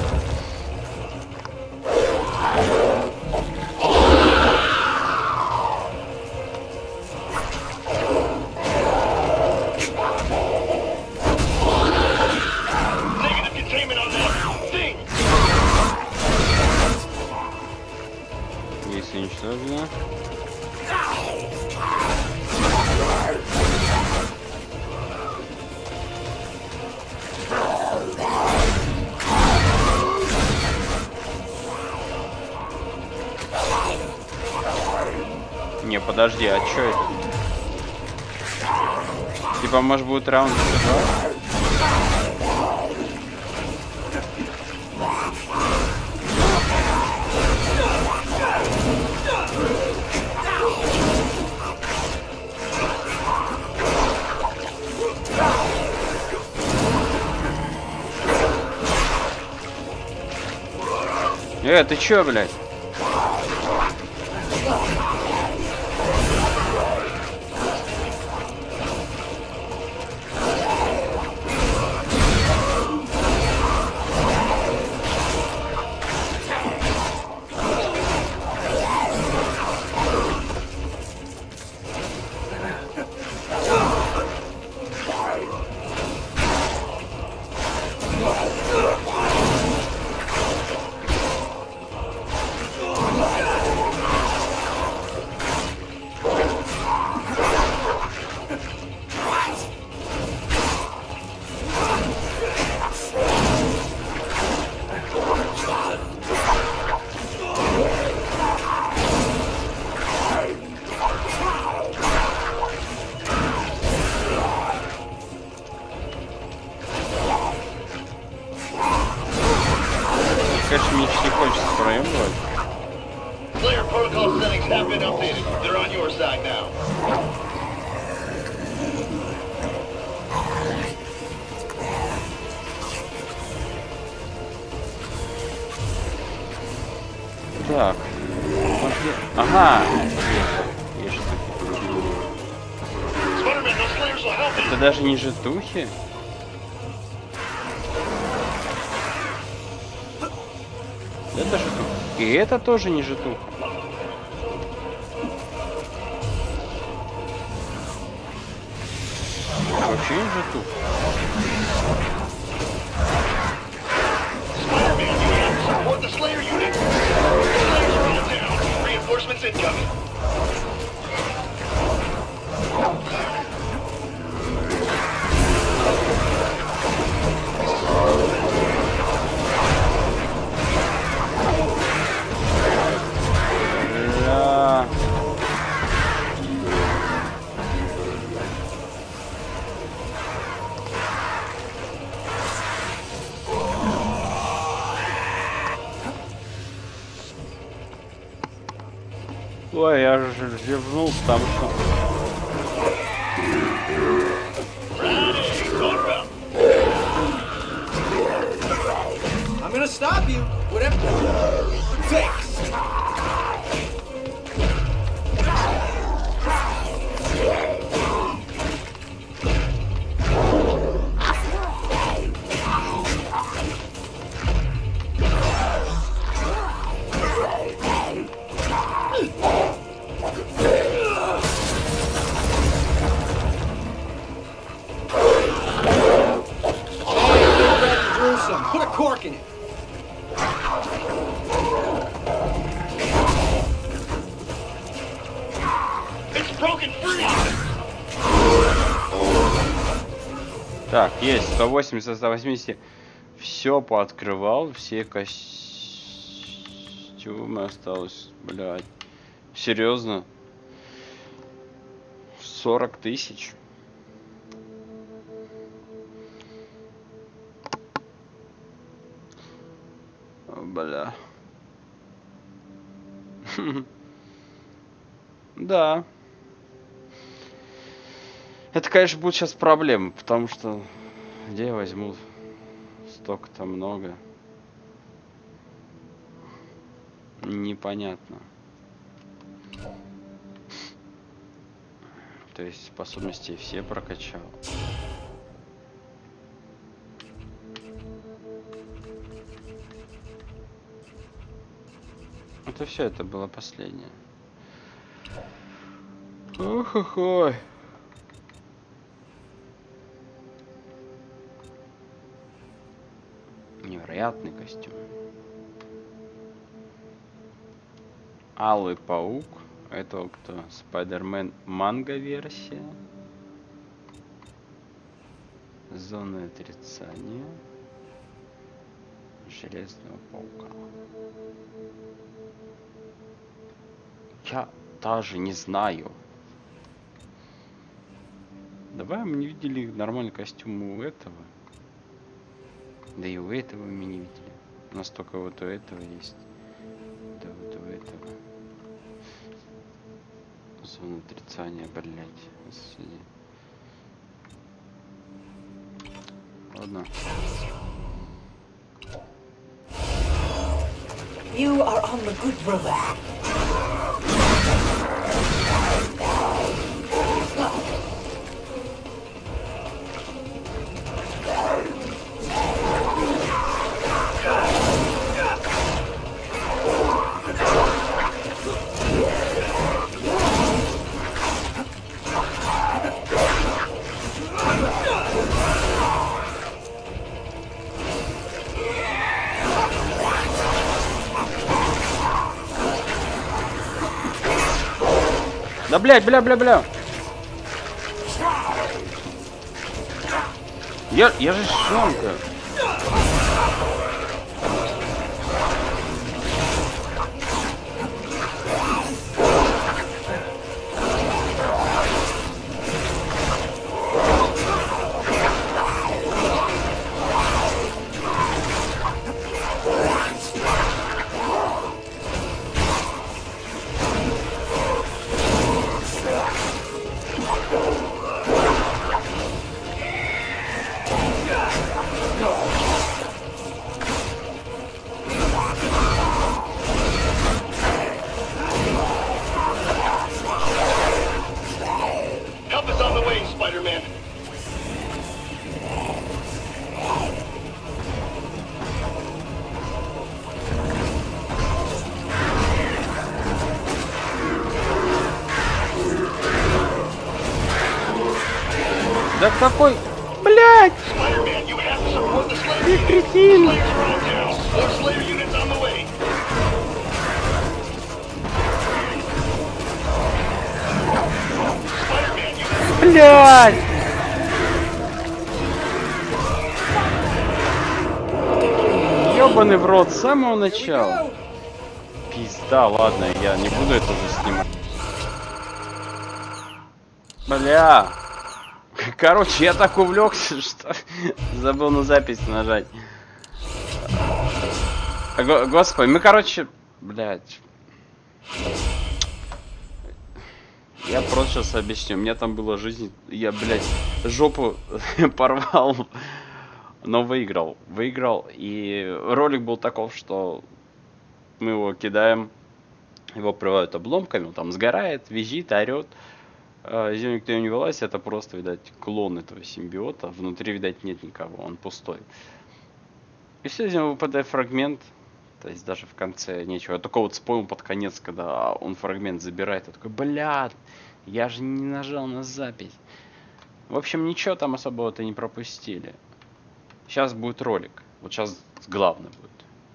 Negative containment on that thing. Если уничтожено. Не, подожди, а чё это? Типа, может, будет раунд два? Э, ты чё, блядь? Конечно, мне чуть не хочется проебывать. Player protocol settings have been updated. They're on your side now. Так. Ага. Spider-Man, those slayers will help you. Это даже не житухи? Это житух. И это тоже не житух. Вообще не житух. Ой, я же зевнул, потому что... I'm gonna stop you, whatever it takes. Put a cork in it. It's broken free. Так, есть сто восемьдесят, сто восемьдесят. Все пооткрывал, все костюмы осталось, блядь. Серьезно? сорок тысяч. Бля. Да. Это, конечно, будет сейчас проблема, потому что где я возьму столько-то много? Непонятно. То есть способности все прокачал. Это все, это было последнее. Ох-охой. Невероятный костюм. Алый паук. Это кто? Спайдермен манга версия. Зона отрицания. Железного паука. Я даже не знаю. Давай мы не видели нормальный костюм у этого. Да и у этого мы не видели. У нас только вот у этого есть. Да вот у этого. Зона отрицания, блять. Господи. Ладно. You are on the good road. Да блядь, бля, бля, бля. Я, я же шонка. Я такой... Блядь! Ты кретин! Блядь! Ёбаный в рот с самого начала. Пизда, ладно, я не буду это уже снимать. Бля. Короче, я так увлекся, что забыл на запись нажать. Го Господи, мы, короче, блядь. Я просто сейчас объясню. У меня там была жизнь. Я, блядь, жопу порвал. Но выиграл. Выиграл. И ролик был таков, что мы его кидаем. Его прорывают обломками. Он там сгорает, визжит, орет. Из него никто не вылазит. Это просто, видать, клон этого симбиота. Внутри, видать, нет никого. Он пустой. И все, из него выпадает фрагмент. То есть даже в конце нечего. Я только вот вспомнил под конец, когда он фрагмент забирает. Я такой, блядь, я же не нажал на запись. В общем, ничего там особого-то не пропустили. Сейчас будет ролик. Вот сейчас главное будет.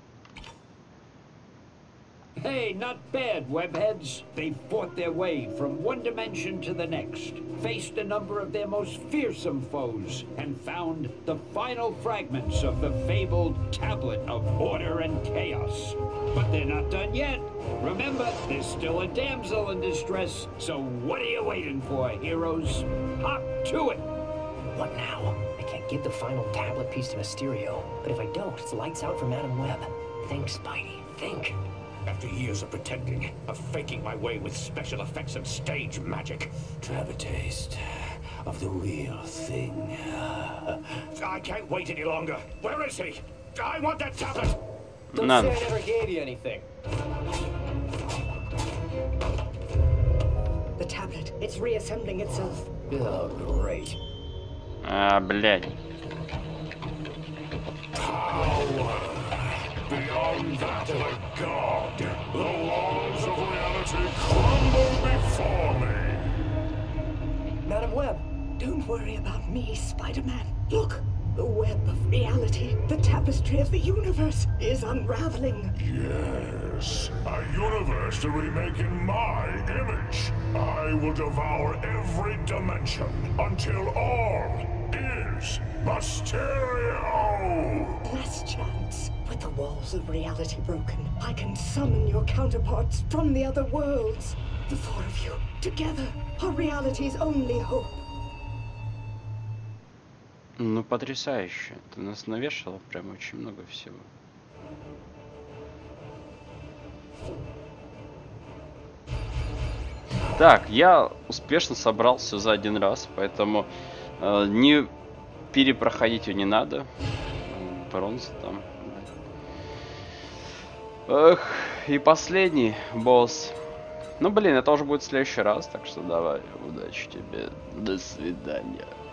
Hey, not bad, webheads. They fought their way from one dimension to the next, faced a number of their most fearsome foes, and found the final fragments of the fabled Tablet of Order and Chaos. But they're not done yet. Remember, there's still a damsel in distress, so what are you waiting for, heroes? Hop to it! What now? I can't give the final tablet piece to Mysterio, but if I don't, it's lights out for Madam Web. Think, Spidey, think. After years of pretending, of faking my way with special effects and stage magic, to have a taste of the real thing. I can't wait any longer. Where is he? I want that tablet! Don't None. say I never gave you anything. The tablet, it's reassembling itself. Oh, great. А, блядь. Beyond that of a god, the walls of reality crumble before me. Madam Web, don't worry about me, Spider-Man. Look, the web of reality, the tapestry of the universe is unraveling. Yes, a universe to remake in my image. I will devour every dimension until all is Mysterio. Last chance. With the walls of reality broken, I can summon your counterparts from the other worlds. The four of you, together, are reality's only hope. Ну, потрясающе. Ты нас навешала прям очень много всего. Так, я успешно собрал все за один раз, поэтому э, не перепроходить его не надо. Бронза там. Эх, и последний босс. Ну, блин, это уже будет в следующий раз, так что давай, удачи тебе, до свидания.